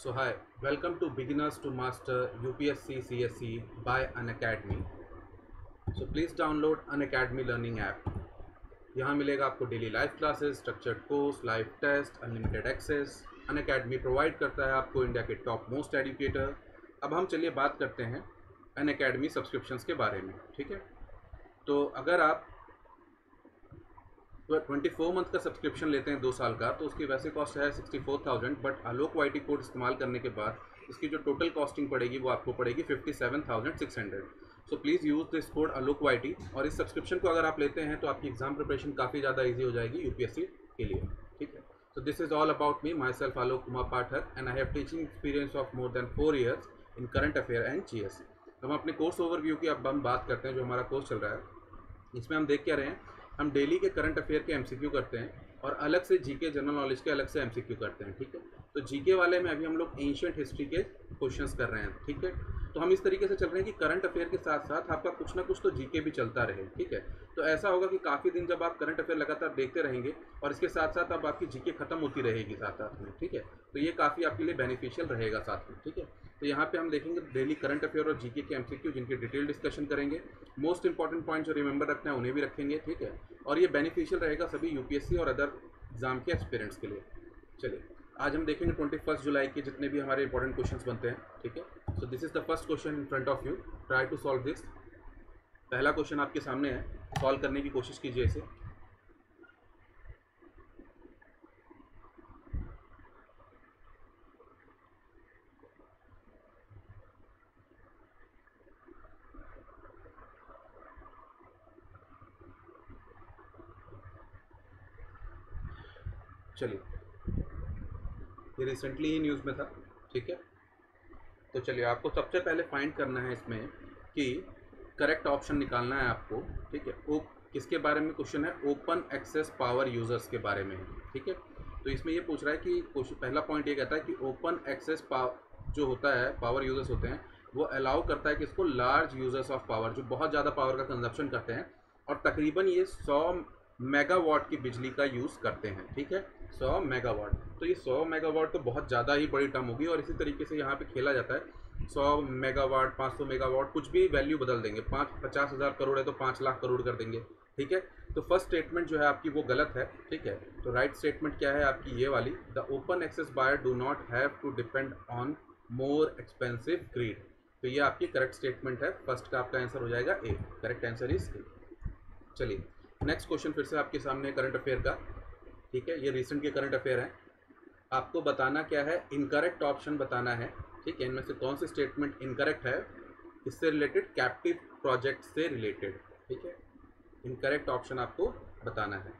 So hi, welcome to Beginners to Master UPSC CSE by Unacademy. So please download Unacademy Learning app. यहाँ मिलेगा आपको daily live classes, structured course, live test, unlimited access. Unacademy provide करता है आपको India के top most educator. अब हम चलिए बात करते हैं Unacademy सब्सक्रिप्शंस के बारे में. ठीक है, तो अगर आप 24 मंथ का सब्सक्रिप्शन लेते हैं 2 साल का, तो उसकी वैसे कॉस्ट है 64,000, बट आलोक वाईटी कोड इस्तेमाल करने के बाद इसकी जो टोटल कॉस्टिंग पड़ेगी वो आपको पड़ेगी 57,600. So please use this code Alok YT. और इस सब्सक्रिप्शन को अगर आप लेते हैं तो आपकी एग्जाम प्रिपरेशन काफ़ी ज़्यादा ईजी हो जाएगी यूपीएससी के लिए. ठीक है, so this is all about me, myself Alok Kumar Pathak, and I have teaching experience of more than 4 years in current affair and GS. हम अपने कोर्स ओवरव्यू की अब हम बात करते हैं. जो हमारा कोर्स चल रहा है इसमें हम देख क्या रहे हैं, हम डेली के करंट अफेयर के एमसीक्यू करते हैं और अलग से जीके जनरल नॉलेज के अलग से एमसीक्यू करते हैं. ठीक है, तो जीके वाले में अभी हम लोग एंशिएंट हिस्ट्री के क्वेश्चंस कर रहे हैं. ठीक है, तो हम इस तरीके से चल रहे हैं कि करंट अफेयर के साथ साथ आपका कुछ ना कुछ तो जीके भी चलता रहे. ठीक है, तो ऐसा होगा कि काफ़ी दिन जब आप करंट अफेयर लगातार देखते रहेंगे और इसके साथ साथ अब आपकी जीके खत्म होती रहेगी साथ साथ में. ठीक है, तो ये काफ़ी आपके लिए बेनिफिशियल रहेगा साथ में. ठीक है, तो यहाँ पे हम देखेंगे डेली करंट अफेयर और जीके के एमसीक्यू जिनकी डिटेल डिस्कशन करेंगे. मोस्ट इंपॉर्टेंट पॉइंट जो रिमेंबर रखना है उन्हें भी रखेंगे. ठीक है, और ये बेनिफिशियल रहेगा सभी यूपीएससी और अदर एग्जाम के एस्पिरेंट्स के लिए. चलिए आज हम देखेंगे 21 जुलाई के जितने भी हमारे इंपॉर्टेंट क्वेश्चंस बनते हैं. ठीक है, so this is the first question in front of you. Try to solve this. पहला क्वेश्चन आपके सामने है, सॉल्व करने की कोशिश कीजिए इसे. चलिए, ये रिसेंटली ही न्यूज़ में था. ठीक है, तो चलिए आपको सबसे पहले फाइंड करना है इसमें कि करेक्ट ऑप्शन निकालना है आपको. ठीक है, वो किसके बारे में क्वेश्चन है, ओपन एक्सेस पावर यूज़र्स के बारे में है. ठीक है, तो इसमें ये पूछ रहा है कि पहला पॉइंट ये कहता है कि ओपन एक्सेस जो होता है पावर यूज़र्स होते हैं वो अलाउ करता है कि इसको लार्ज यूज़र्स ऑफ पावर जो बहुत ज़्यादा पावर का कंजप्शन करते हैं और तकरीबन ये 100 मेगावाट की बिजली का यूज़ करते हैं. ठीक है, 100 मेगावाट. तो ये 100 मेगावाट तो बहुत ज़्यादा ही बड़ी टर्म होगी और इसी तरीके से यहाँ पे खेला जाता है. 100 मेगावाट, 500 मेगावाट, कुछ भी वैल्यू बदल देंगे. 50,000 करोड़ है तो 5 लाख करोड़ कर देंगे. ठीक है, तो फर्स्ट स्टेटमेंट जो है आपकी वो गलत है. ठीक है, तो राइट स्टेटमेंट क्या है आपकी ये वाली, the open access buyer do not have to depend on more expensive grid. तो ये आपकी करेक्ट स्टेटमेंट है. फर्स्ट का आपका आंसर हो जाएगा A. Correct answer is A. चलिए नेक्स्ट क्वेश्चन फिर से आपके सामने करंट अफेयर का. ठीक है, ये रिसेंट के करंट अफेयर हैं. आपको बताना क्या है, इनकरेक्ट ऑप्शन बताना है. ठीक है, इनमें से कौन सी स्टेटमेंट इनकरेक्ट है, इससे रिलेटेड, कैप्टिव प्रोजेक्ट से रिलेटेड. ठीक है, इनकरेक्ट ऑप्शन आपको बताना है.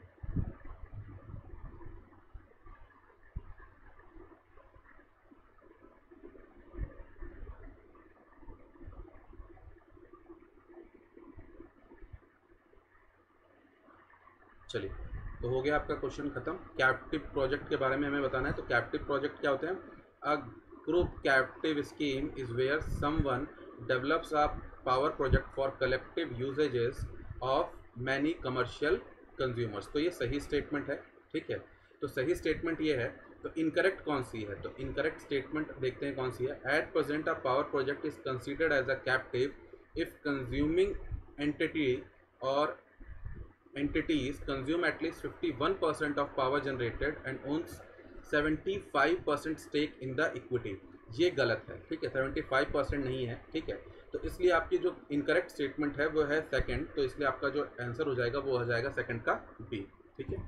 चलिए, तो हो गया आपका क्वेश्चन खत्म. कैप्टिव प्रोजेक्ट के बारे में हमें बताना है. तो कैप्टिव प्रोजेक्ट क्या होते हैं, a group captive scheme is where someone develops a power project for collective usages of many commercial consumers. तो ये सही स्टेटमेंट है. ठीक है, तो सही स्टेटमेंट ये है. तो इनकरेक्ट कौन सी है, तो इनकरेक्ट स्टेटमेंट देखते हैं कौन सी है. At present a power project is considered as a captive if consuming entity और entities consume at least 51% of power generated and owns 75% stake in the equity. ये गलत है. ठीक है, 75% नहीं है. ठीक है, तो इसलिए आपकी जो इनकरेक्ट स्टेटमेंट है वो है सेकंड. तो इसलिए आपका जो आंसर हो जाएगा वो हो जाएगा सेकंड का बी. ठीक है,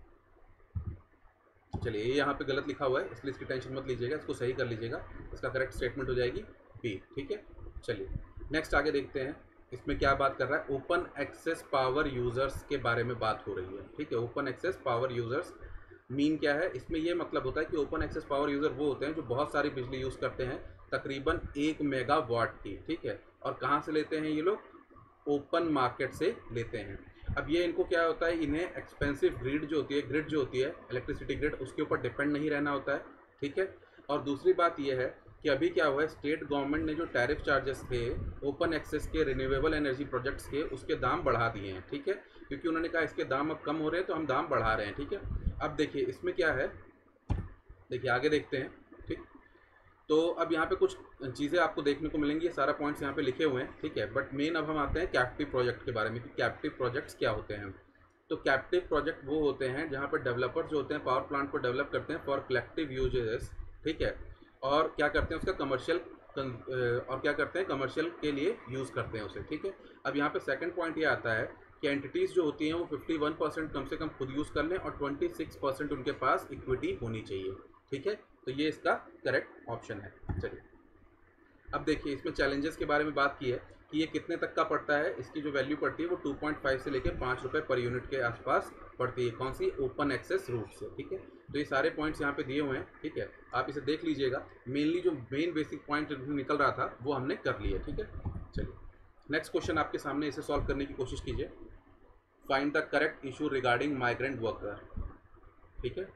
चलिए ये यहाँ पे गलत लिखा हुआ है इसलिए इसकी टेंशन मत लीजिएगा, इसको सही कर लीजिएगा. इसका करेक्ट स्टेटमेंट हो जाएगी बी. ठीक है, चलिए नेक्स्ट आगे देखते हैं. इसमें क्या बात कर रहा है, ओपन एक्सेस पावर यूज़र्स के बारे में बात हो रही है. ठीक है, open access power users mean क्या है, इसमें ये मतलब होता है कि ओपन एक्सेस पावर यूज़र वो होते हैं जो बहुत सारी बिजली यूज़ करते हैं, तकरीबन 1 मेगावाट की. ठीक है, और कहाँ से लेते हैं ये लोग, ओपन मार्केट से लेते हैं. अब ये इनको क्या होता है, इन्हें एक्सपेंसिव ग्रिड जो होती है इलेक्ट्रिसिटी ग्रिड, उसके ऊपर डिपेंड नहीं रहना होता है. ठीक है, और दूसरी बात ये है कि अभी क्या हुआ है, स्टेट गवर्नमेंट ने जो टैरिफ चार्जेस थे ओपन एक्सेस के रिन्यूएबल एनर्जी प्रोजेक्ट्स के, उसके दाम बढ़ा दिए हैं. ठीक है, क्योंकि उन्होंने कहा इसके दाम अब कम हो रहे हैं तो हम दाम बढ़ा रहे हैं. ठीक है, अब देखिए इसमें क्या है, देखिए आगे देखते हैं. ठीक, तो अब यहाँ पे कुछ चीज़ें आपको देखने को मिलेंगी, ये सारा पॉइंट्स यहाँ पे लिखे हुए हैं, ठीक है। बट मेन अब हम आते हैं कैप्टिव प्रोजेक्ट के बारे में कि कैप्टिव प्रोजेक्ट्स क्या होते हैं। तो कैप्टिव प्रोजेक्ट वो होते हैं जहाँ पर डेवलपर्स जो होते हैं पावर प्लांट को डेवलप करते हैं फॉर कलेक्टिव यूजेस, ठीक है, और क्या करते हैं उसका कमर्शियल और क्या करते हैं कमर्शियल के लिए यूज़ करते हैं उसे, ठीक है। अब यहाँ पे सेकंड पॉइंट ये आता है कि एंटिटीज़ जो होती हैं वो 51% कम से कम खुद यूज़ कर लें और 26% उनके पास इक्विटी होनी चाहिए, ठीक है। तो ये इसका करेक्ट ऑप्शन है। चलिए अब देखिए इसमें चैलेंजेस के बारे में बात की है कि ये कितने तक का पड़ता है। इसकी जो वैल्यू पड़ती है वो 2.5 से लेकर 5 रुपये पर यूनिट के आसपास पड़ती है। कौन सी? ओपन एक्सेस रूट से, ठीक है। तो ये सारे पॉइंट्स यहाँ पे दिए हुए हैं, ठीक है, आप इसे देख लीजिएगा। मेनली जो मेन बेसिक पॉइंट निकल रहा था वो हमने कर लिया, ठीक है। चलिए नेक्स्ट क्वेश्चन आपके सामने, इसे सॉल्व करने की कोशिश कीजिए। Find the correct issue regarding migrant worker, ठीक है।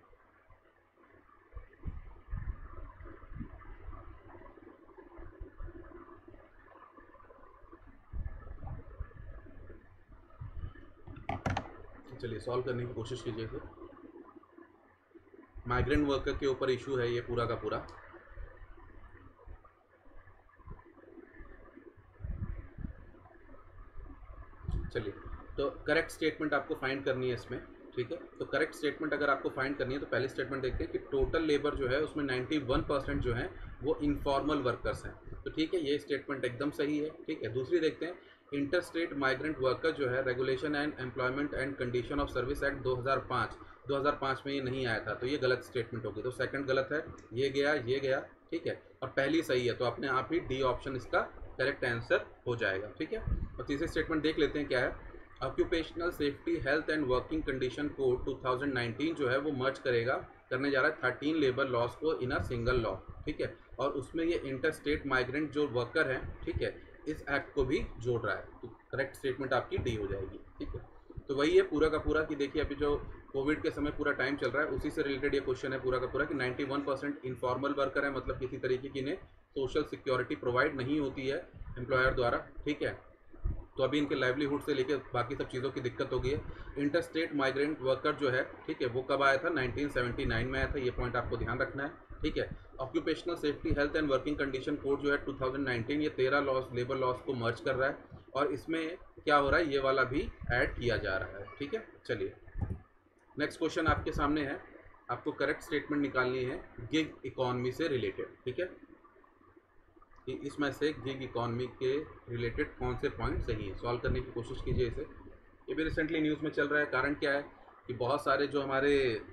चलिए सॉल्व करने की कोशिश कीजिए इसे। माइग्रेंट वर्कर के ऊपर इशू है ये पूरा का पूरा। चलिए तो करेक्ट स्टेटमेंट आपको फाइंड करनी है इसमें, ठीक है। तो करेक्ट स्टेटमेंट अगर आपको फाइंड करनी है तो पहली स्टेटमेंट देखते हैं कि टोटल लेबर जो है उसमें 91% जो है वो इनफॉर्मल वर्कर्स हैं। तो ठीक है, ये स्टेटमेंट एकदम सही है, ठीक है। दूसरी देखते हैं, इंटरस्टेट माइग्रेंट वर्कर जो है regulation and employment and condition of service act 2005 में ये नहीं आया था, तो ये गलत स्टेटमेंट होगी। तो सेकंड गलत है, ये गया, ठीक है, और पहली सही है। तो अपने आप ही डी ऑप्शन इसका करेक्ट आंसर हो जाएगा, ठीक है। और तीसरी स्टेटमेंट देख लेते हैं क्या है। Occupational safety health and working condition code 2019 जो है वो मर्ज करने जा रहा है 13 लेबर लॉज को इन अ सिंगल लॉ, ठीक है। और उसमें ये इंटरस्टेट माइग्रेंट जो वर्कर हैं, ठीक है, इस एक्ट को भी जोड़ रहा है। तो करेक्ट स्टेटमेंट आपकी डी हो जाएगी, ठीक है। तो वही है पूरा का पूरा कि देखिए अभी जो कोविड के समय पूरा टाइम चल रहा है उसी से रिलेटेड ये क्वेश्चन है पूरा का पूरा कि 91% इनफॉर्मल वर्कर है, मतलब किसी तरीके की इन्हें सोशल सिक्योरिटी प्रोवाइड नहीं होती है एम्प्लॉयर द्वारा, ठीक है। तो अभी इनके लाइवलीहुड से लेकर बाकी सब चीज़ों की दिक्कत हो गई है। इंटरस्टेट माइग्रेंट वर्कर जो है, ठीक है, वो कब आया था? 1979 में आया था। ये पॉइंट आपको ध्यान रखना है, ठीक है। Occupational safety health and working condition code जो है 2019 ये 13 लॉस लेबर लॉस को मर्ज कर रहा है और इसमें क्या हो रहा है, ये वाला भी ऐड किया जा रहा है, ठीक है। चलिए नेक्स्ट क्वेश्चन आपके सामने है, आपको करेक्ट स्टेटमेंट निकालनी है गिग इकॉनमी से रिलेटेड, ठीक है, कि इसमें से गिग इकॉनमी के रिलेटेड कौन से पॉइंट सही है। सॉल्व करने की कोशिश कीजिए इसे। ये भी रिसेंटली न्यूज़ में चल रहा है। कारण क्या है कि बहुत सारे जो हमारे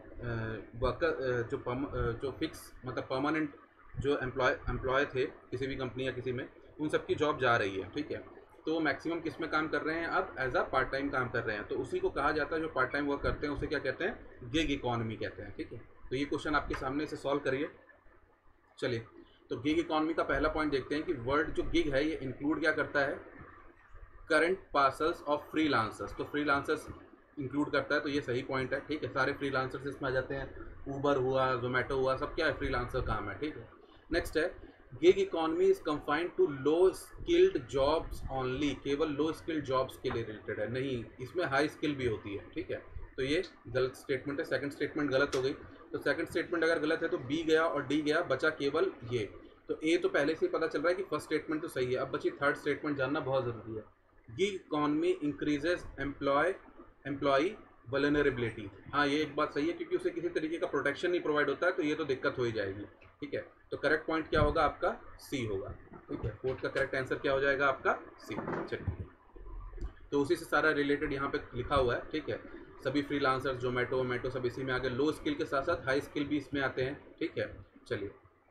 वर्कर जो फिक्स मतलब परमानेंट जो एम्प्लॉय थे किसी भी कंपनी या किसी में, उन सब की जॉब जा रही है, ठीक है। तो मैक्सिमम किस में काम कर रहे हैं? अब एज अ पार्ट टाइम काम कर रहे हैं। तो उसी को कहा जाता है, जो पार्ट टाइम वर्क करते हैं उसे क्या कहते हैं? गिग इकॉनमी कहते हैं, ठीक है। तो ये क्वेश्चन आपके सामने से सॉल्व करिए। चलिए तो गिग इकॉनमी का पहला पॉइंट देखते हैं कि वर्ड जो गिग है ये इंक्लूड क्या करता है? Current parcels of freelancers. तो फ्रीलांसर्स इंक्लूड करता है, तो ये सही पॉइंट है, ठीक है। सारे फ्रीलांसर्स इसमें आ जाते हैं। ऊबर हुआ, जोमेटो हुआ, सब क्या है? फ्रीलांसर काम है, ठीक है। नेक्स्ट है gig economy is confined to low skilled jobs only. केवल लो स्किल्ड जॉब्स के लिए रिलेटेड है, नहीं, इसमें हाई स्किल भी होती है, ठीक है। तो ये गलत स्टेटमेंट है, सेकंड स्टेटमेंट गलत हो गई। तो सेकंड स्टेटमेंट अगर गलत है तो बी गया और डी गया, बचा केवल ये। तो ए तो पहले से ही पता चल रहा है कि फर्स्ट स्टेटमेंट तो सही है। अब बची थर्ड स्टेटमेंट जानना बहुत ज़रूरी है। Gig economy increases employ vulnerability. हाँ, ये एक बात सही है क्योंकि उसे किसी तरीके का प्रोटेक्शन नहीं प्रोवाइड होता है, तो ये तो दिक्कत हो ही जाएगी, ठीक है। तो करेक्ट पॉइंट क्या होगा आपका? सी होगा, ठीक है। फोर्थ का करेक्ट आंसर क्या हो जाएगा आपका? सी। चलिए तो उसी से सारा रिलेटेड यहाँ पे लिखा हुआ है, ठीक है। सभी फ्रीलांसर्स जोमेटो सब इसी में आ गए। लो स्किल के साथ साथ हाई स्किल भी इसमें आते हैं, ठीक है। चलिए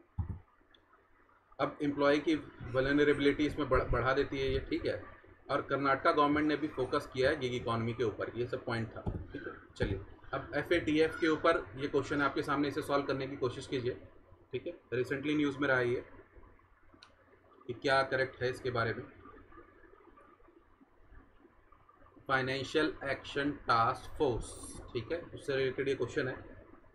अब एम्प्लॉय की वल्नरेबिलिटी इसमें बढ़ा देती है ये, ठीक है। और कर्नाटका गवर्नमेंट ने भी फोकस किया है गिग इकॉनमी के ऊपर, ये सब पॉइंट था, ठीक है। चलिए अब FATF के ऊपर ये क्वेश्चन है आपके सामने, इसे सॉल्व करने की कोशिश कीजिए, ठीक है। रिसेंटली न्यूज़ में रहा है ये कि क्या करेक्ट है इसके बारे में। फाइनेंशियल एक्शन टास्क फोर्स, ठीक है, उससे रिलेटेड ये क्वेश्चन है।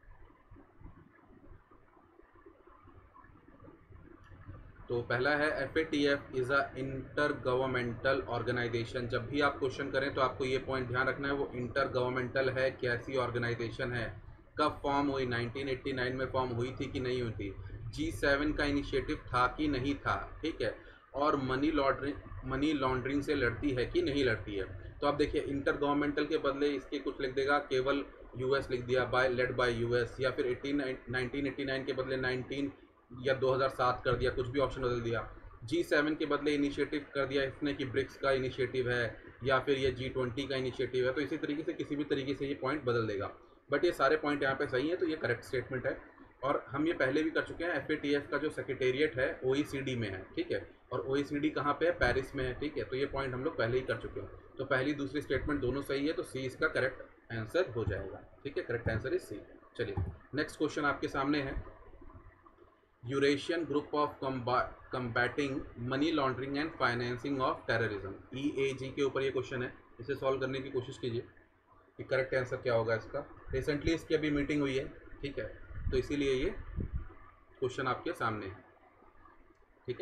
तो पहला है FATF is a inter governmental organisation. जब भी आप क्वेश्चन करें तो आपको ये पॉइंट ध्यान रखना है, वो इंटर गवर्नमेंटल है, कैसी ऑर्गेनाइजेशन है, कब फॉर्म हुई, 1989 में फॉर्म हुई थी कि नहीं हुई थी। G7 का इनिशिएटिव था कि नहीं था, ठीक है, और मनी लॉन्ड्रिंग से लड़ती है कि नहीं लड़ती है। तो आप देखिए इंटर गवर्नमेंटल के बदले इसके कुछ लिख देगा केवल यूएस लिख दिया, लेड बाय यूएस, या फिर 1989 के बदले 19 या 2007 कर दिया, कुछ भी ऑप्शन बदल दिया। G7 के बदले इनिशिएटिव कर दिया इसने कि ब्रिक्स का इनिशिएटिव है या फिर ये G20 का इनिशिएटिव है। तो इसी तरीके से किसी भी तरीके से ये पॉइंट बदल देगा, बट ये सारे पॉइंट यहाँ पे सही है, तो ये करेक्ट स्टेटमेंट है। और हम ये पहले भी कर चुके हैं, FATF का जो सेक्रेटेरिएट है OECD में है, ठीक है, और OECD कहाँ पे है, पेरिस में है, ठीक है। तो ये पॉइंट हम लोग पहले ही कर चुके हैं। तो पहली दूसरी स्टेटमेंट दोनों सही है, तो सी इसका करेक्ट आंसर हो जाएगा, ठीक है। Correct answer is C. चलिए नेक्स्ट क्वेश्चन आपके सामने है, Eurasian group of combating money laundering and financing of terrorism, EAG के ऊपर ये क्वेश्चन है। इसे सॉल्व करने की कोशिश कीजिए कि करेक्ट आंसर क्या होगा इसका। रिसेंटली इसकी अभी मीटिंग हुई है, ठीक है, तो इसीलिए ये क्वेश्चन आपके सामने है, ठीक है।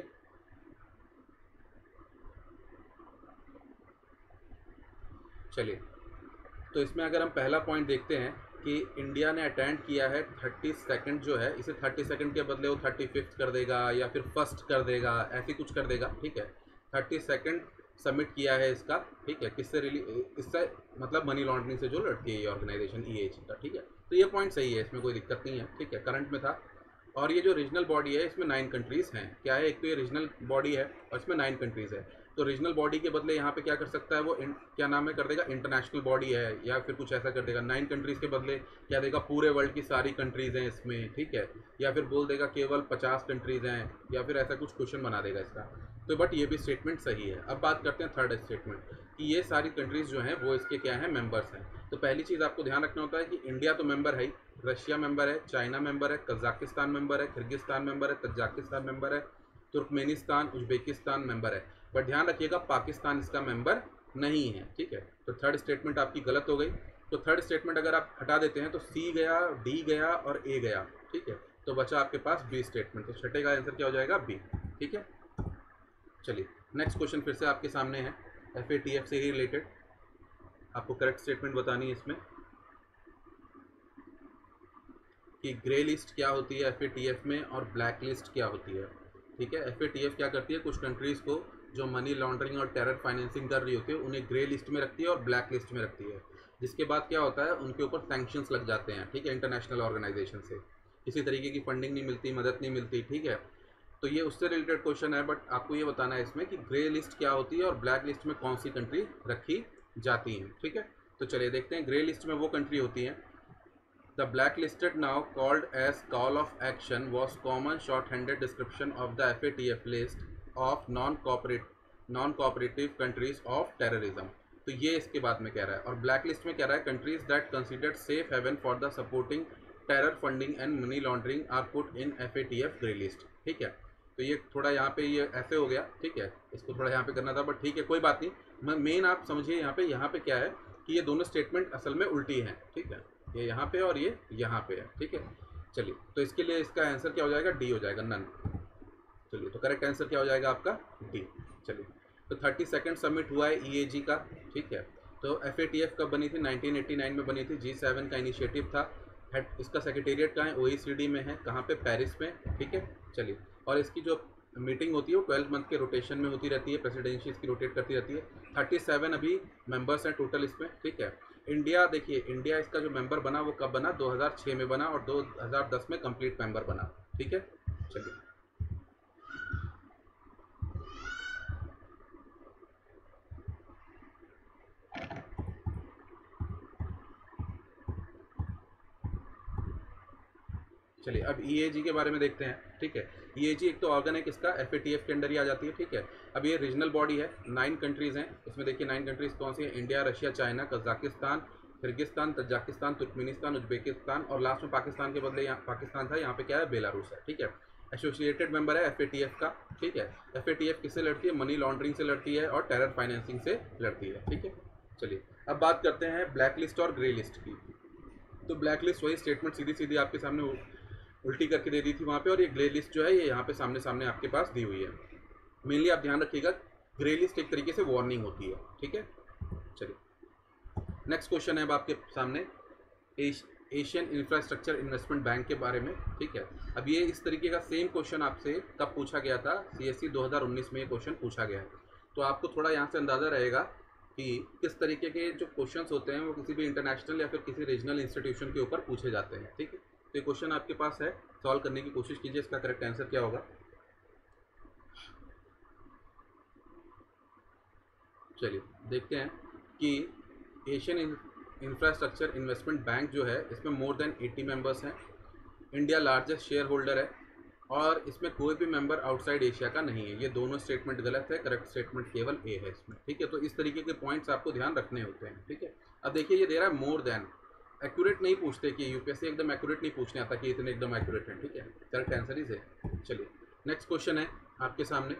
चलिए, तो इसमें अगर हम पहला पॉइंट देखते हैं कि इंडिया ने अटेंड किया है 32nd जो है, इसे 32nd के बदले वो 35th कर देगा या फिर फर्स्ट कर देगा, ऐसे कुछ कर देगा, ठीक है। 32nd सबमिट किया है इसका, ठीक है, किससे इससे मतलब मनी लॉन्ड्रिंग से जो लड़ती है ये ऑर्गेनाइजेशन EAG का, ठीक है। तो ये पॉइंट सही है, इसमें कोई दिक्कत नहीं है, ठीक है, करंट में था। और ये जो रीजनल बॉडी है इसमें 9 कंट्रीज़ हैं, क्या है, एक तो ये रीजनल बॉडी है और इसमें 9 कंट्रीज़ है। तो रीजनल बॉडी के बदले यहाँ पे क्या कर सकता है वो, क्या नाम है, कर देगा इंटरनेशनल बॉडी है या फिर कुछ ऐसा कर देगा। 9 कंट्रीज़ के बदले क्या देगा, पूरे वर्ल्ड की सारी कंट्रीज़ हैं इसमें, ठीक है, या फिर बोल देगा केवल 50 कंट्रीज़ हैं, या फिर ऐसा कुछ क्वेश्चन बना देगा इसका। तो बट ये भी स्टेटमेंट सही है। अब बात करते हैं थर्ड स्टेटमेंट कि ये सारी कंट्रीज़ जो हैं वो इसके क्या हैं, मेंबर्स हैं। तो पहली चीज़ आपको ध्यान रखना होता है कि इंडिया तो मेंबर है ही, रशिया मेंबर है, चाइना मेंबर है, कजाकिस्तान मेंबर है, किर्गिस्तान मेंबर है, तजाकिस्तान मेंबर है, तुर्कमेनिस्तान, उज्बेकिस्तान मेंबर है। बट ध्यान रखिएगा पाकिस्तान इसका मेंबर नहीं है, ठीक है। तो थर्ड स्टेटमेंट आपकी गलत हो गई। तो थर्ड स्टेटमेंट अगर आप हटा देते हैं तो C गया, D गया और A गया, ठीक है। तो बचा आपके पास B स्टेटमेंट। तो छठे का आंसर क्या हो जाएगा, B, ठीक है। चलिए नेक्स्ट क्वेश्चन फिर से आपके सामने है, FATF से ही रिलेटेड, आपको करेक्ट स्टेटमेंट बतानी है इसमें कि ग्रे लिस्ट क्या होती है FATF में और ब्लैक लिस्ट क्या होती है, ठीक है। FATF क्या करती है, कुछ कंट्रीज़ को जो मनी लॉन्ड्रिंग और टेरर फाइनेंसिंग कर रही होती है उन्हें ग्रे लिस्ट में रखती है और ब्लैक लिस्ट में रखती है, जिसके बाद क्या होता है उनके ऊपर सैंक्शंस लग जाते हैं, ठीक है, इंटरनेशनल ऑर्गेनाइजेशन से किसी तरीके की फंडिंग नहीं मिलती, मदद नहीं मिलती, ठीक है। तो ये उससे रिलेटेड क्वेश्चन है, बट आपको ये बताना है इसमें कि ग्रे लिस्ट क्या होती है और ब्लैक लिस्ट में कौन सी कंट्री रखी जाती हैं, ठीक है। तो चलिए देखते हैं, ग्रे लिस्ट में वो कंट्री होती हैं, the blacklisted now called as call of action was common shorthanded description of the FATF list of non-cooperative countries of terrorism। तो ये इसके बाद में कह रहा है। और ब्लैक लिस्ट में कह रहा है countries that considered safe haven for the supporting terror funding and money laundering are put in FATF grey list, ठीक है। तो ये थोड़ा यहाँ पे ये ऐसे हो गया, ठीक है, इसको थोड़ा यहाँ पे करना था, बट ठीक है कोई बात नहीं। मेन आप समझिए यहाँ पे क्या है कि ये दोनों स्टेटमेंट असल में उल्टी हैं, ठीक है, ये यहाँ पे और ये यहाँ पे है, ठीक है। चलिए तो इसके लिए इसका आंसर क्या हो जाएगा, D हो जाएगा, नन। चलिए तो करेक्ट आंसर क्या हो जाएगा आपका, D। चलिए तो 32nd सबमिट हुआ है EAG का, ठीक है। तो FATF कब बनी थी, 1989 में बनी थी, G7 का इनिशिएटिव था। इसका सेक्रेटेरिएट कहाँ है, OECD में है, कहाँ पे, पेरिस में, ठीक है। चलिए और इसकी जो मीटिंग होती है वो 12 मंथ के रोटेशन में होती रहती है, प्रेसिडेंसी इसकी रोटेट करती रहती है। 37 अभी मेंबर्स हैं टोटल इसमें, ठीक है। इंडिया देखिए, इंडिया इसका जो मेंबर बना वो कब बना, 2006 में बना और 2010 में कंप्लीट मेंबर बना, ठीक है। चलिए चलिए अब EAG के बारे में देखते हैं, ठीक है। EAG एक तो ऑर्गन है किसका, FATF के अंडर ही आ जाती है, ठीक है। अब ये रीजनल बॉडी है, 9 कंट्रीज़ हैं इसमें, देखिए 9 कंट्रीज़ कौन सी हैं, India, Russia, China, Kazakhstan, Kyrgyzstan, Tajikistan, Turkmenistan, Uzbekistan और लास्ट में पाकिस्तान के बदले यहाँ पाकिस्तान था, यहाँ पे क्या है, बेलारूस है, ठीक है। एसोसिएटेड मेंबर है FATF का, ठीक है। FATF किससे लड़ती है, मनी लॉन्ड्रिंग से लड़ती है और टेरर फाइनेंसिंग से लड़ती है, ठीक है। चलिए अब बात करते हैं ब्लैक लिस्ट और ग्रे लिस्ट की। तो ब्लैक लिस्ट वही स्टेटमेंट सीधी सीधी आपके सामने उल्टी करके दे दी थी वहाँ पे, और ये ग्रे लिस्ट जो है ये यहाँ पे सामने सामने आपके पास दी हुई है। मेनली आप ध्यान रखिएगा ग्रे लिस्ट एक तरीके से वार्निंग होती है, ठीक है। चलिए नेक्स्ट क्वेश्चन है अब आपके सामने, एशियन इंफ्रास्ट्रक्चर इन्वेस्टमेंट बैंक के बारे में, ठीक है। अब ये इस तरीके का सेम क्वेश्चन आपसे कब पूछा गया था, CSE 2019 में ये क्वेश्चन पूछा गया है। तो आपको थोड़ा यहाँ से अंदाज़ा रहेगा कि किस तरीके के जो क्वेश्चंस होते हैं वो किसी भी इंटरनेशनल या फिर किसी रीजनल इंस्टीट्यूशन के ऊपर पूछे जाते हैं, ठीक है। तो ये क्वेश्चन आपके पास है, सॉल्व करने की कोशिश कीजिए, इसका करेक्ट आंसर क्या होगा। चलिए देखते हैं कि एशियन इंफ्रास्ट्रक्चर इन्वेस्टमेंट बैंक जो है इसमें मोर देन 80 मेंबर्स हैं, इंडिया लार्जेस्ट शेयर होल्डर है और इसमें कोई भी मेंबर आउटसाइड एशिया का नहीं है। ये दोनों स्टेटमेंट गलत है, करेक्ट स्टेटमेंट केवल ए है इसमें, ठीक है। तो इस तरीके के पॉइंट्स आपको ध्यान रखने होते हैं, ठीक है। अब देखिए ये दे रहा है मोर देन, एक्यूरेट नहीं पूछते कि यूपीएससी एकदम एक्यूरेट नहीं पूछने आता कि इतने एकदम एक्यूरेट है, ठीक है। करेक्ट आंसर इज है। चलिए नेक्स्ट क्वेश्चन है आपके सामने,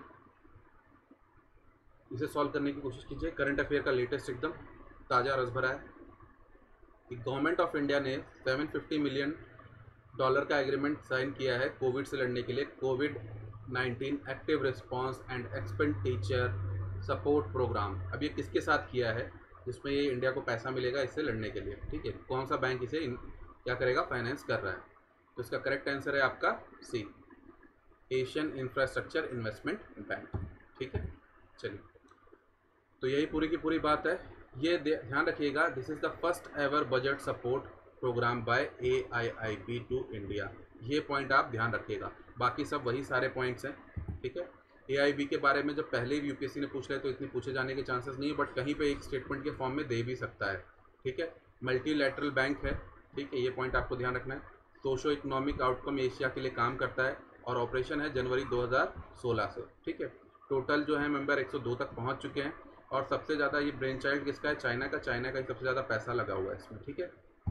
इसे सॉल्व करने की कोशिश कीजिए। करंट अफेयर का लेटेस्ट एकदम ताज़ा रस भरा है कि गवर्नमेंट ऑफ इंडिया ने $750 मिलियन का एग्रीमेंट साइन किया है कोविड से लड़ने के लिए, कोविड-19 active response and expenditure support programme. अब ये किसके साथ किया है जिसमें ये इंडिया को पैसा मिलेगा इससे लड़ने के लिए, ठीक है। कौन सा बैंक इसे क्या करेगा, फाइनेंस कर रहा है। तो इसका करेक्ट आंसर है आपका C, Asian infrastructure investment bank, ठीक है। चलिए तो यही पूरी की पूरी बात है। ये ध्यान रखिएगा, this is the first ever budget support programme by AIIB to India. ये पॉइंट आप ध्यान रखिएगा, बाकी सब वही सारे पॉइंट्स हैं, ठीक है। AIB के बारे में जब पहले भी यूपीएससी ने पूछ लिया तो इतनी पूछे जाने के चांसेस नहीं है, बट कहीं पे एक स्टेटमेंट के फॉर्म में दे भी सकता है, ठीक है। मल्टीलैटरल बैंक है, ठीक है, ये पॉइंट आपको ध्यान रखना है। सोशो इकोनॉमिक आउटकम एशिया के लिए काम करता है और ऑपरेशन है जनवरी 2016 से, ठीक है। टोटल जो है मेंबर 102 तक पहुँच चुके हैं और सबसे ज़्यादा ये ब्रेन चाइल्ड किसका है, चाइना का ही सबसे ज़्यादा पैसा लगा हुआ है इसमें, ठीक है।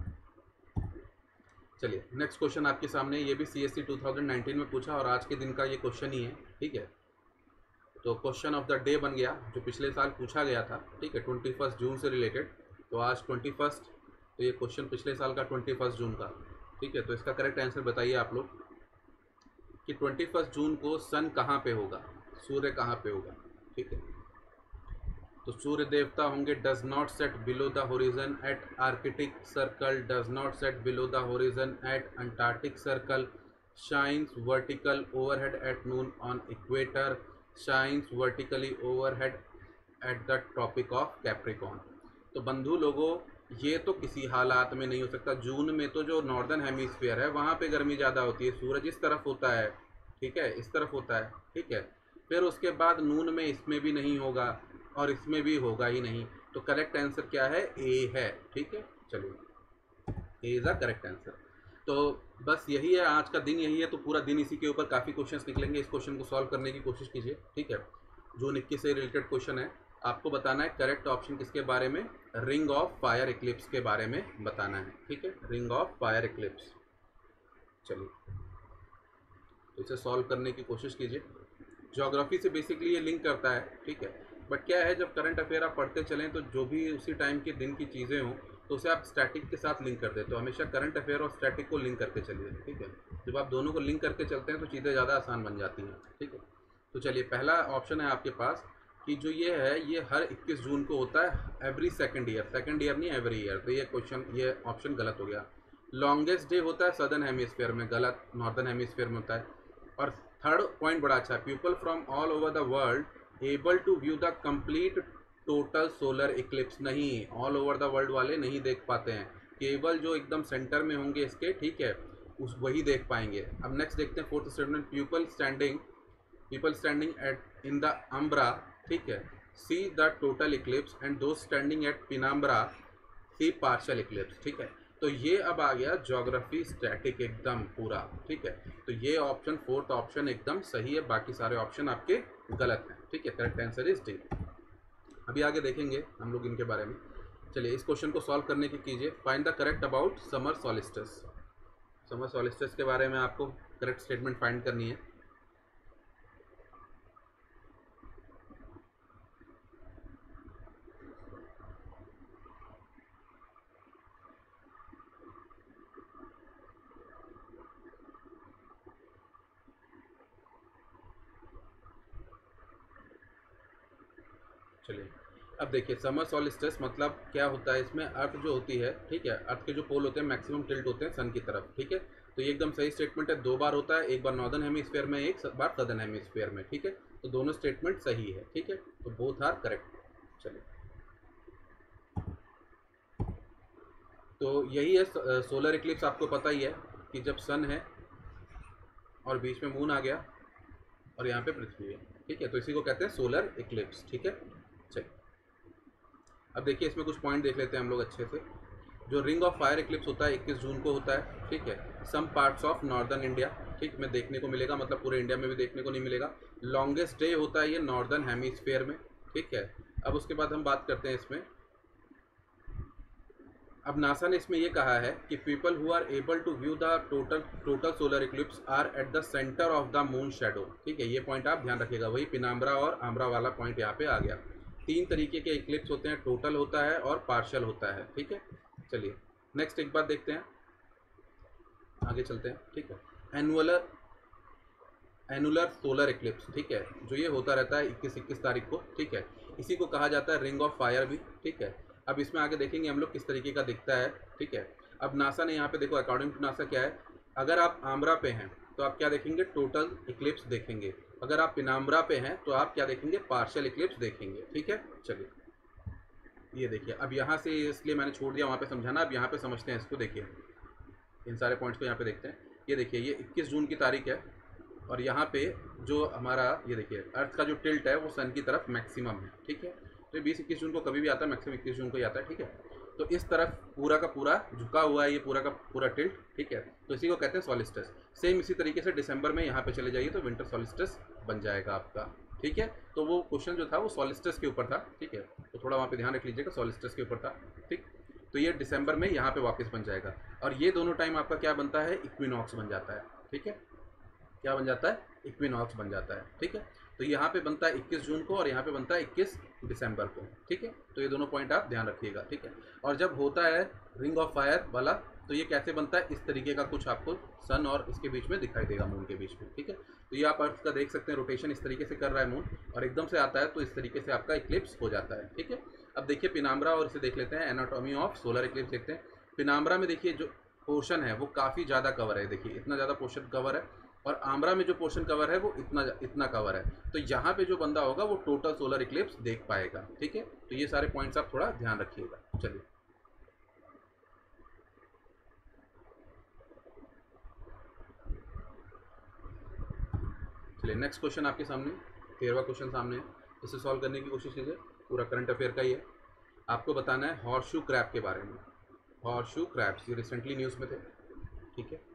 चलिए नेक्स्ट क्वेश्चन आपके सामने, ये भी CSE 2019 में पूछा और आज के दिन का ये क्वेश्चन ही है, ठीक है। तो क्वेश्चन ऑफ द डे बन गया जो पिछले साल पूछा गया था, ठीक है, 21 जून से रिलेटेड। तो आज 21, तो ये क्वेश्चन पिछले साल का 21 जून का, ठीक है। तो इसका करेक्ट आंसर बताइए आप लोग कि 21 जून को सन कहाँ पे होगा, सूर्य कहाँ पे होगा, ठीक है। तो सूर्य देवता होंगे does not set below the horizon at Arctic circle, does not set below the horizon at Antarctic circle, shines vertical overhead at noon on equator, shines vertically overhead at the tropic of Capricorn. तो बंधु लोगों ये तो किसी हालात में नहीं हो सकता। जून में तो जो नॉर्दर्न हेमिस्फीयर है वहाँ पे गर्मी ज़्यादा होती है, सूरज इस तरफ होता है, ठीक है, इस तरफ होता है, ठीक है। फिर उसके बाद नून में इसमें भी नहीं होगा और इसमें भी होगा ही नहीं। तो करेक्ट आंसर क्या है, ए है, ठीक है। चलिए A is the correct answer. तो बस यही है, आज का दिन यही है, तो पूरा दिन इसी के ऊपर काफ़ी क्वेश्चंस निकलेंगे। इस क्वेश्चन को सॉल्व करने की कोशिश कीजिए, ठीक है। जून 21 से रिलेटेड क्वेश्चन है, आपको बताना है करेक्ट ऑप्शन किसके बारे में, रिंग ऑफ फायर इक्लिप्स के बारे में बताना है, ठीक है, रिंग ऑफ फायर इक्लिप्स। चलिए तो इसे सॉल्व करने की कोशिश कीजिए। ज्योग्राफी से बेसिकली ये लिंक करता है, ठीक है। बट क्या है, जब करंट अफेयर आप पढ़ते चलें तो जो भी उसी टाइम के दिन की चीज़ें हों तो उसे आप स्टैटिक के साथ लिंक कर देते हो। हमेशा करंट अफेयर और स्टैटिक को लिंक करके चलिए, ठीक है। जब आप दोनों को लिंक करके चलते हैं तो चीज़ें ज़्यादा आसान बन जाती हैं, ठीक है। तो चलिए पहला ऑप्शन है आपके पास कि जो ये है ये हर 21 जून को होता है एवरी सेकेंड ईयर नहीं एवरी ईयर। तो ये ऑप्शन गलत हो गया। लॉन्गेस्ट डे होता है सदर्न हेमिस्फीयर में, गलत, नॉर्दर्न हेमिस्फीयर में होता है। और थर्ड पॉइंट बड़ा अच्छा है, people from all over the world able to view the complete total solar eclipse. नहीं, ऑल ओवर द वर्ल्ड वाले नहीं देख पाते हैं, केवल जो एकदम सेंटर में होंगे इसके, ठीक है, उस वही देख पाएंगे। अब नेक्स्ट देखते हैं fourth statement, people standing at in the umbra, ठीक है, see the total eclipse and those standing at penumbra see partial eclipse, ठीक है। तो ये अब आ गया ज्योग्राफी स्टैटिक एकदम पूरा, ठीक है। तो ये ऑप्शन फोर्थ ऑप्शन एकदम सही है, बाकी सारे ऑप्शन आपके गलत हैं, ठीक है। Correct answer is D. अभी आगे देखेंगे हम लोग इनके बारे में। चलिए इस क्वेश्चन को सॉल्व करने की कीजिए। Find the correct about summer solstice. Summer solstice के बारे में आपको करेक्ट स्टेटमेंट फाइंड करनी है। चलिए अब देखिए समर सॉलिस्टिस मतलब क्या होता है, इसमें अर्थ जो होती है, ठीक है, अर्थ के जो पोल होते हैं मैक्सिमम टिल्ट होते हैं सन की तरफ, ठीक है। तो ये एकदम सही स्टेटमेंट है, 2 बार होता है, एक बार नॉर्दर्न हेमिस्फीयर में, एक बार सदर्न हेमिस्फीयर में, ठीक है। तो दोनों स्टेटमेंट सही है, ठीक है, तो बोथ आर करेक्ट। चलिए, तो यही है सोलर इक्लिप्स। आपको पता ही है कि जब सन है और बीच में मून आ गया और यहाँ पे पृथ्वी है, ठीक है, तो इसी को कहते हैं सोलर इक्लिप्स, ठीक है। चलिए, अब देखिए इसमें कुछ पॉइंट देख लेते हैं हम लोग अच्छे से। जो रिंग ऑफ फायर इक्लिप्स होता है 21 जून को होता है, ठीक है, some parts of northern India, ठीक, में देखने को मिलेगा, मतलब पूरे इंडिया में भी देखने को नहीं मिलेगा। लॉन्गेस्ट डे होता है ये नॉर्दर्न हेमिस्फीयर में, ठीक है। अब उसके बाद हम बात करते हैं इसमें, अब नासा ने इसमें ये कहा है कि people who are able to view the total solar eclipse are at the centre of the moon shadow, ठीक है, ये पॉइंट आप ध्यान रखिएगा। वही पिनाम्बरा और आम्रा वाला पॉइंट यहाँ पे आ गया। 3 तरीके के इक्लिप्स होते हैं, टोटल होता है और पार्शियल होता है, ठीक है। चलिए नेक्स्ट एक बात देखते हैं, आगे चलते हैं, ठीक है। एनुलर सोलर इक्लिप्स, ठीक है, जो ये होता रहता है 21 तारीख को, ठीक है, इसी को कहा जाता है रिंग ऑफ फायर भी, ठीक है। अब इसमें आगे देखेंगे हम लोग किस तरीके का दिखता है, ठीक है। अब नासा ने यहाँ पे देखो, अकॉर्डिंग टू नासा क्या है, अगर आप आम्रा पे हैं तो आप क्या देखेंगे, टोटल इक्लिप्स देखेंगे। अगर आप पिनाम्बरा पे हैं तो आप क्या देखेंगे, पार्शियल इक्लिप्स देखेंगे, ठीक है। चलिए ये देखिए, अब यहाँ से इसलिए मैंने छोड़ दिया वहाँ पे समझाना, अब यहाँ पे समझते हैं इसको। देखिए इन सारे पॉइंट्स को यहाँ पे देखते हैं। ये देखिए ये 21 जून की तारीख है और यहाँ पे जो हमारा ये देखिए अर्थ का जो टिल्ट है वो सन की तरफ मैक्सिमम है, ठीक है। तो 20-21 जून को कभी भी आता है, मैक्सिमम 21 जून को ही आता है, ठीक है। तो इस तरफ पूरा का पूरा झुका हुआ है ये पूरा का पूरा टिल्ट, ठीक है, तो इसी को कहते हैं सॉलिस्टिस। सेम इसी तरीके से दिसंबर में यहाँ पे चले जाइए तो विंटर सॉलिस्टिस बन जाएगा आपका, ठीक है। तो वो क्वेश्चन जो था वो सॉलिस्टिस के ऊपर था, ठीक है, तो थोड़ा वहाँ पे ध्यान रख लीजिएगा, सॉलिस्टिस के ऊपर था, ठीक। तो ये दिसंबर में यहाँ पे वापस बन जाएगा और ये दोनों टाइम आपका क्या बनता है, इक्विनॉक्स बन जाता है, ठीक है। क्या बन जाता है, इक्विनॉक्स बन जाता है, ठीक है। तो यहाँ पे बनता है 21 जून को और यहाँ पे बनता है 21 दिसंबर को, ठीक है। तो ये दोनों पॉइंट आप ध्यान रखिएगा, ठीक है। और जब होता है रिंग ऑफ फायर वाला तो ये कैसे बनता है, इस तरीके का कुछ आपको सन और इसके बीच में दिखाई देगा, मून के बीच में, ठीक है। तो ये आप अर्थ का देख सकते हैं, रोटेशन इस तरीके से कर रहा है मून और एकदम से आता है तो इस तरीके से आपका इक्लिप्स हो जाता है, ठीक है। अब देखिए पिनाम्बरा और इसे देख लेते हैं, एनाटॉमी ऑफ सोलर इक्लिप्स देखते हैं। पिनाम्बरा में देखिए जो पोर्शन है वो काफ़ी ज़्यादा कवर है, देखिए इतना ज़्यादा पोर्शन कवर है, और आम्रा में जो पोर्शन कवर है वो इतना कवर है। तो यहाँ पे जो बंदा होगा वो टोटल सोलर इक्लिप्स देख पाएगा, ठीक है। तो ये सारे पॉइंट्स आप थोड़ा ध्यान रखिएगा। चलिए नेक्स्ट क्वेश्चन आपके सामने, 13वां क्वेश्चन सामने है, इसे सॉल्व करने की कोशिश कीजिए। पूरा करंट अफेयर का ही है। आपको बताना है हॉर्सशू क्रैब के बारे में। हॉर्सशू क्रैब्स ये रिसेंटली न्यूज़ में थे, ठीक है।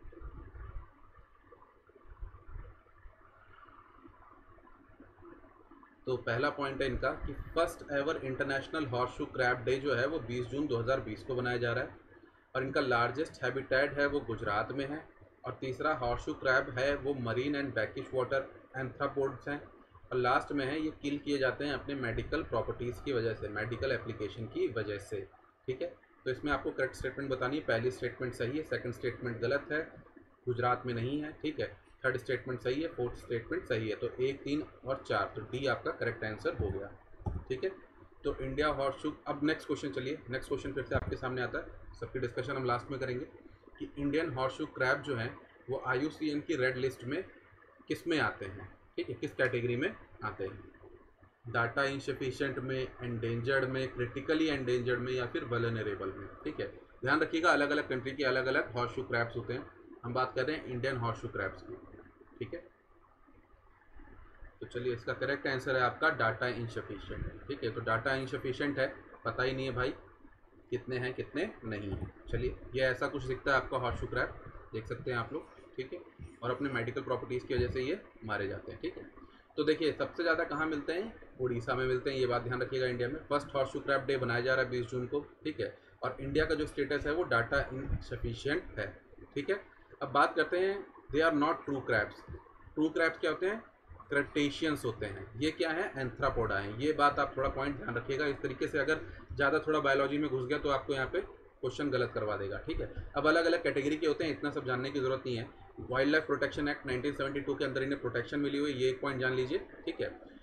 तो पहला पॉइंट है इनका कि first ever international horseshoe crab day जो है वो 20 जून 2020 को बनाया जा रहा है और इनका लार्जेस्ट हैबिटेट है वो गुजरात में है। और तीसरा हॉर्सशू क्रैब है वो marine and brackish water arthropods हैं। और लास्ट में है ये किल किए जाते हैं अपने मेडिकल प्रॉपर्टीज़ की वजह से, मेडिकल एप्लीकेशन की वजह से, ठीक है। तो इसमें आपको करेक्ट स्टेटमेंट बतानी है। पहली स्टेटमेंट सही है, सेकंड स्टेटमेंट गलत है, गुजरात में नहीं है, ठीक है। थर्ड स्टेटमेंट सही है, फोर्थ स्टेटमेंट सही है। तो 1, 3 और 4, तो डी आपका करेक्ट आंसर हो गया, ठीक है। तो इंडिया हॉर्सशू। अब नेक्स्ट क्वेश्चन, चलिए नेक्स्ट क्वेश्चन फिर से आपके सामने आता है, सबकी डिस्कशन हम लास्ट में करेंगे कि इंडियन हॉर्सशू क्रैब जो हैं वो IUCN की रेड लिस्ट में किस में आते हैं, ठीक है, किस कैटेगरी में आते हैं, डाटा इनसफिशिएंट में, एंडेंजर्ड में, क्रिटिकली एंडेंजर्ड में, या फिर वल्नरेबल में, ठीक है। ध्यान रखिएगा अलग अलग कंट्री के अलग अलग हॉर्सशू क्रैब्स होते हैं, हम बात कर रहे हैं इंडियन हॉर्सशू क्रैब्स की, ठीक है। तो चलिए इसका करेक्ट आंसर है आपका डाटा इनसफिशिएंट, ठीक है। तो डाटा इनसफिशिएंट है, पता ही नहीं है भाई कितने हैं कितने नहीं हैं। चलिए ये ऐसा कुछ दिखता है आपका हॉर्सशू क्रैब, देख सकते हैं आप लोग, ठीक है। और अपने मेडिकल प्रॉपर्टीज़ की वजह से ये मारे जाते हैं, ठीक है। तो देखिए सबसे ज़्यादा कहाँ मिलते हैं, उड़ीसा में मिलते हैं, ये बात ध्यान रखिएगा। इंडिया में फर्स्ट हॉर्सशू क्रैब डे बनाया जा रहा है 20 जून को, ठीक है। और इंडिया का जो स्टेटस है वो डाटा इनसफिशिएंट है, ठीक है। अब बात करते हैं, they are not true crabs. True crabs क्या होते हैं, क्रस्टेशियंस होते हैं। ये क्या है, एंथ्रापोडा हैं। ये बात आप थोड़ा पॉइंट ध्यान रखिएगा। इस तरीके से अगर ज़्यादा थोड़ा बायोलॉजी में घुस गया तो आपको यहाँ पे क्वेश्चन गलत करवा देगा, ठीक है। अब अलग अलग कैटेगरी के होते हैं, इतना सब जानने की जरूरत नहीं है। वाइल्ड लाइफ प्रोटेक्शन एक्ट 1972 के अंदर इन्हें प्रोटेक्शन मिली हुई, ये एक पॉइंट जान लीजिए, ठीक है।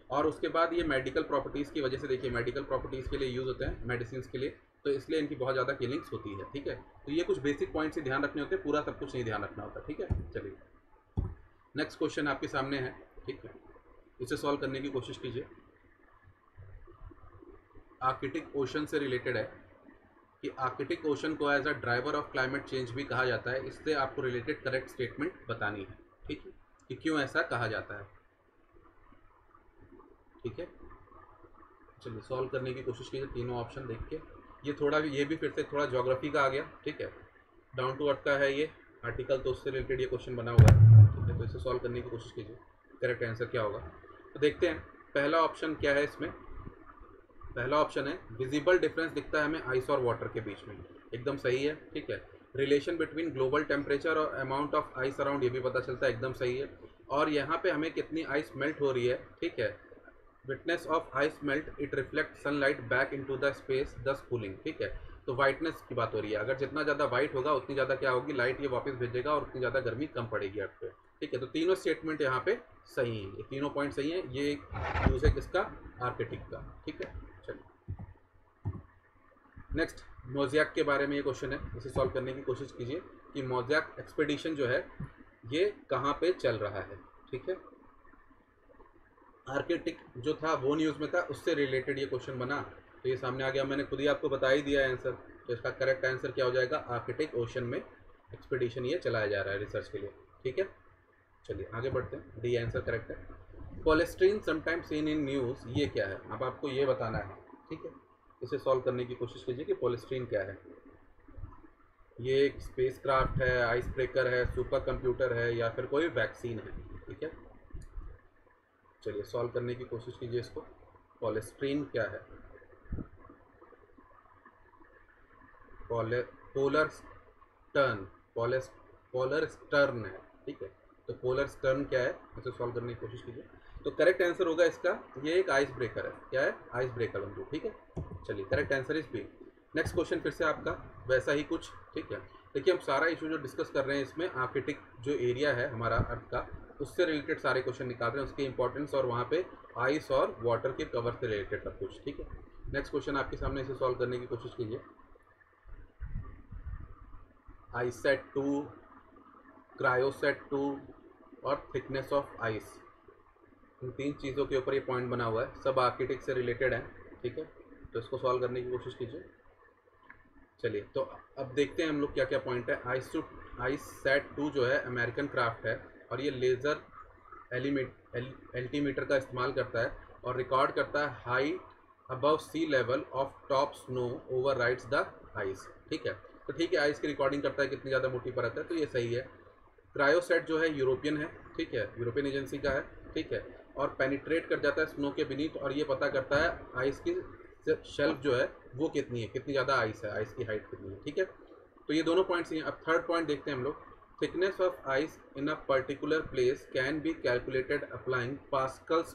और उसके बाद ये मेडिकल प्रॉपर्टीज़ की वजह से, देखिए मेडिकल प्रॉपर्टीज़ के लिए यूज़ होते हैं, मेडिसिन के लिए, तो इसलिए इनकी बहुत ज़्यादा किलिंग्स होती है। ठीक है, तो ये कुछ बेसिक पॉइंट्स ही ध्यान रखने होते हैं, पूरा सब कुछ नहीं ध्यान रखना होता। ठीक है, चलिए नेक्स्ट क्वेश्चन आपके सामने है। ठीक है, इसे सॉल्व करने की कोशिश कीजिए। आर्कटिक ओशन से रिलेटेड है कि आर्कटिक ओशन को as a driver of climate change भी कहा जाता है। इससे आपको रिलेटेड करेक्ट स्टेटमेंट बतानी है। ठीक है, कि क्यों ऐसा कहा जाता है। ठीक है, चलिए सॉल्व करने की कोशिश कीजिए तीनों ऑप्शन देख के। ये थोड़ा भी, ये भी फिर से थोड़ा ज्योग्राफी का आ गया। ठीक है, डाउन टू अर्थ का है ये आर्टिकल, तो उससे रिलेटेड ये क्वेश्चन बना हुआ है। ठीक है, तो इसे सॉल्व करने की कोशिश कीजिए, करेक्ट आंसर क्या होगा। तो देखते हैं पहला ऑप्शन क्या है इसमें। पहला ऑप्शन है विजिबल डिफरेंस दिखता है हमें आइस और वाटर के बीच में, एकदम सही है। ठीक है, रिलेशन बिटवीन ग्लोबल टेम्परेचर और अमाउंट ऑफ आइस अराउंड, ये भी पता चलता है, एकदम सही है। और यहाँ पे हमें कितनी आइस मेल्ट हो रही है। ठीक है, witness of ice melt it reflect sunlight back into the space thus cooling. ठीक है, तो वाइटनेस की बात हो रही है, अगर जितना ज़्यादा वाइट होगा उतनी ज़्यादा क्या होगी, लाइट ये वापस भेजेगा और उतनी ज़्यादा गर्मी कम पड़ेगी अर्थ पे। ठीक है, तो तीनों स्टेटमेंट यहाँ पे सही हैं, ये तीनों पॉइंट सही हैं। ये यूज है किसका, आर्कटिक का। ठीक है, चलिए नेक्स्ट मोज़ैक के बारे में ये क्वेश्चन है, इसे सॉल्व करने की कोशिश कीजिए कि मोज़ैक एक्सपेडिशन जो है ये कहाँ पे चल रहा है। ठीक है, आर्कटिक जो था वो न्यूज़ में था, उससे रिलेटेड ये क्वेश्चन बना, तो ये सामने आ गया। मैंने खुद ही आपको बता ही दिया है आंसर, तो इसका करेक्ट आंसर क्या हो जाएगा, आर्कटिक ओशन में एक्सपेडिशन ये चलाया जा रहा है रिसर्च के लिए। ठीक है, चलिए आगे बढ़ते हैं। डी आंसर करेक्ट है। Polystyrene sometimes seen in news, ये क्या है, अब आपको ये बताना है। ठीक है, इसे सॉल्व करने की कोशिश कीजिए कि पॉलिस्ट्रीन क्या है। ये एक स्पेस क्राफ्ट है, आइस ब्रेकर है, सुपर कंप्यूटर है, या फिर कोई वैक्सीन है। ठीक है, चलिए सॉल्व करने की कोशिश कीजिए इसको। पॉलिस्ट्रीन क्या है, पोलर स्टर्न, पोलर स्टर्न है। ठीक है, तो पोलर स्टर्न क्या है, इसे सॉल्व करने की कोशिश कीजिए। तो करेक्ट आंसर होगा इसका, ये एक आइस ब्रेकर है। क्या है, आइस ब्रेकर बंधु। ठीक है, चलिए correct answer is B. Next question फिर से आपका वैसा ही कुछ। ठीक है, देखिए हम सारा इशू जो डिस्कस कर रहे हैं इसमें आर्कटिक जो एरिया है हमारा अर्थ का, उससे रिलेटेड सारे क्वेश्चन निकाल रहे हैं, उसके इंपॉर्टेंस और वहाँ पे आइस और वाटर के कवर से रिलेटेड सब कुछ। ठीक है, नेक्स्ट क्वेश्चन आपके सामने, इसे सॉल्व करने की कोशिश कीजिए। आईसेट 2, क्रायोसेट 2 और थिकनेस ऑफ आइस, इन तीन चीज़ों के ऊपर ये पॉइंट बना हुआ है, सब आर्कटिक से रिलेटेड है। ठीक है, तो इसको सॉल्व करने की कोशिश कीजिए। चलिए तो अब देखते हैं हम लोग क्या क्या पॉइंट है। आईसेट 2 जो है अमेरिकन क्राफ्ट है, और ये लेज़र एल्टीमीटर का इस्तेमाल करता है और रिकॉर्ड करता है height above sea level of top snow overrides the ice. ठीक है, तो ठीक है, आइस की रिकॉर्डिंग करता है कितनी ज़्यादा मोटी परत है, तो ये सही है। क्रायोसेट जो है यूरोपियन है। ठीक है, यूरोपियन एजेंसी का है। ठीक है, और पेनिट्रेट कर जाता है स्नो के बीनीथ, और ये पता करता है आइस की शेल्फ जो है वो कितनी है, कितनी ज़्यादा आइस है, आइस की हाइट कितनी है। ठीक है, तो ये दोनों पॉइंट्स हैं। अब थर्ड पॉइंट देखते हैं हम लोग। Thickness of ice in a particular place can be calculated applying Pascal's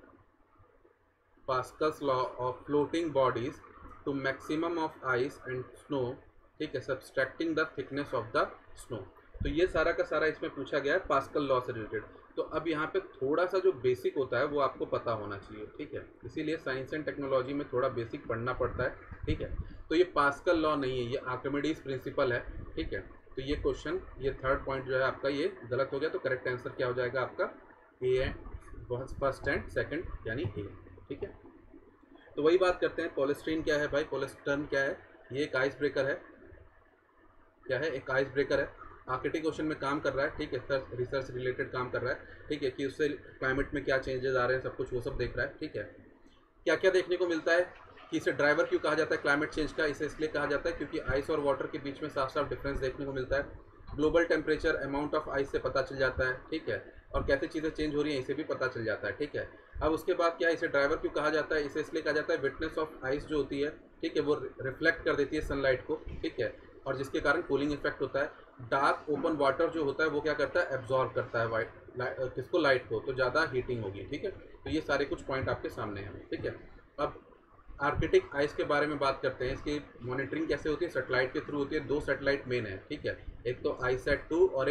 law of floating bodies to maximum of ice and snow. ठीक है, subtracting the thickness of the snow. तो ये सारा का सारा इसमें पूछा गया है पास्कल लॉ से रिलेटेड। तो अब यहाँ पे थोड़ा सा जो बेसिक होता है वो आपको पता होना चाहिए। ठीक है, इसीलिए साइंस एंड टेक्नोलॉजी में थोड़ा बेसिक पढ़ना पड़ता है। ठीक है, तो ये पास्कल लॉ नहीं है, ये आर्किमिडीज प्रिंसिपल है। ठीक है, तो ये क्वेश्चन, ये थर्ड पॉइंट जो है आपका ये गलत हो गया, तो करेक्ट आंसर क्या हो जाएगा आपका, A and first and second यानी ए। ठीक है, तो वही बात करते हैं, पॉलिस्ट्रीन क्या है भाई, पॉलिस्टर्न क्या है, ये एक आइस ब्रेकर है। क्या है, एक आइस ब्रेकर है, आर्कटिक ओशन में काम कर रहा है। ठीक है, रिसर्च रिलेटेड काम कर रहा है। ठीक है, कि उससे क्लाइमेट में क्या चेंजेस आ रहे हैं सब कुछ वो सब देख रहा है। ठीक है, क्या क्या देखने को मिलता है कि इसे ड्राइवर क्यों कहा जाता है क्लाइमेट चेंज का, इसे इसलिए कहा जाता है क्योंकि आइस और वाटर के बीच में साफ साफ डिफरेंस देखने को मिलता है। Global temperature amount of ice से पता चल जाता है। ठीक है, और कैसे चीज़ें चेंज हो रही हैं इसे भी पता चल जाता है। ठीक है, अब उसके बाद क्या, इसे ड्राइवर क्यों कहा जाता है, इसे इसलिए कहा जाता है विटनेस ऑफ आइस जो होती है, ठीक है, वो रिफ्लेक्ट कर देती है सनलाइट को। ठीक है, और जिसके कारण कूलिंग इफेक्ट होता है। डार्क ओपन वाटर जो होता है वो क्या करता है, एब्जॉर्ब करता है किसको, लाइट को, तो ज़्यादा हीटिंग होगी। ठीक है, तो ये सारे कुछ पॉइंट आपके सामने हैं। ठीक है, अब आर्कटिक आइस के बारे में बात करते हैं। इसकी मॉनिटरिंग कैसे होती है, सैटेलाइट के थ्रू होती है। 2 सैटेलाइट मेन है। ठीक है, एक तो आईसेट 2 और एक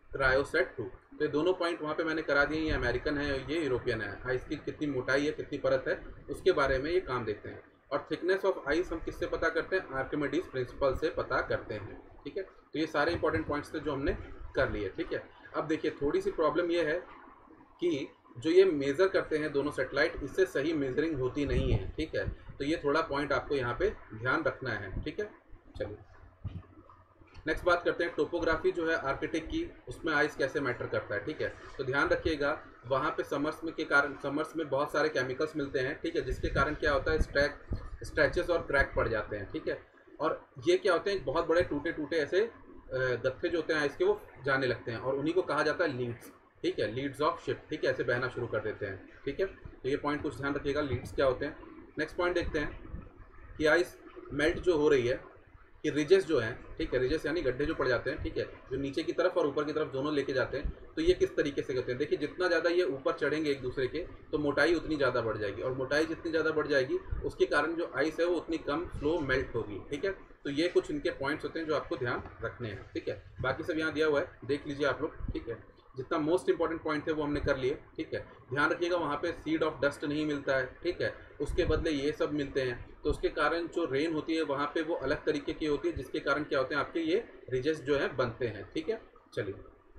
क्रायोसेट 2। तो ये दोनों पॉइंट वहाँ पे मैंने करा दिए, ये अमेरिकन है और ये यूरोपियन है। आइस की कितनी मोटाई है, कितनी परत है, उसके बारे में ये काम देखते हैं। और थिकनेस ऑफ आइस हम किससे पता करते हैं, आर्किमिडीज प्रिंसिपल से पता करते हैं। ठीक है, तो ये सारे इंपॉर्टेंट पॉइंट्स थे जो हमने कर लिए। ठीक है, अब देखिए थोड़ी सी प्रॉब्लम ये है कि जो ये मेज़र करते हैं दोनों सैटेलाइट, इससे सही मेजरिंग होती नहीं है। ठीक है, तो ये थोड़ा पॉइंट आपको यहाँ पे ध्यान रखना है। ठीक है, चलिए नेक्स्ट बात करते हैं टोपोग्राफी जो है आर्किटेक्ट की, उसमें आइस कैसे मैटर करता है। ठीक है, तो ध्यान रखिएगा वहाँ पे समर्स में के कारण, समर्स में बहुत सारे केमिकल्स मिलते हैं। ठीक है, जिसके कारण क्या होता है, स्ट्रेचेस और क्रैक पड़ जाते हैं। ठीक है, और ये क्या होते हैं, बहुत बड़े टूटे टूटे ऐसे गत्थे जो होते हैं आइस के, वो जाने लगते हैं और उन्हीं को कहा जाता है लीड्स। ठीक है, लीड्स ऑफ शिप। ठीक है, ऐसे बहना शुरू कर देते हैं। ठीक है, तो ये पॉइंट कुछ ध्यान रखिएगा, लीड्स क्या होते हैं। नेक्स्ट पॉइंट देखते हैं कि आइस मेल्ट जो हो रही है, कि रिजेस जो हैं, ठीक है, रिजेस यानी गड्ढे जो पड़ जाते हैं, ठीक है, जो नीचे की तरफ और ऊपर की तरफ दोनों लेके जाते हैं, तो ये किस तरीके से करते हैं। देखिए जितना ज़्यादा ये ऊपर चढ़ेंगे एक दूसरे के, तो मोटाई उतनी ज़्यादा बढ़ जाएगी, और मोटाई जितनी ज़्यादा बढ़ जाएगी उसके कारण जो आइस है वो उतनी कम स्लो मेल्ट होगी। ठीक है, तो ये कुछ इनके पॉइंट्स होते हैं जो आपको ध्यान रखने हैं। ठीक है, बाकी सब यहाँ दिया हुआ है, देख लीजिए आप लोग। ठीक है, जितना मोस्ट इंपॉर्टेंट पॉइंट थे वो हमने कर लिए। ठीक है, ध्यान रखिएगा वहाँ पे सीड ऑफ डस्ट नहीं मिलता है। ठीक है, उसके बदले ये सब मिलते हैं, तो उसके कारण जो रेन होती है वहाँ पे वो अलग तरीके की होती है, जिसके कारण क्या होते हैं आपके ये रिजेस जो है बनते हैं। ठीक है, चलिए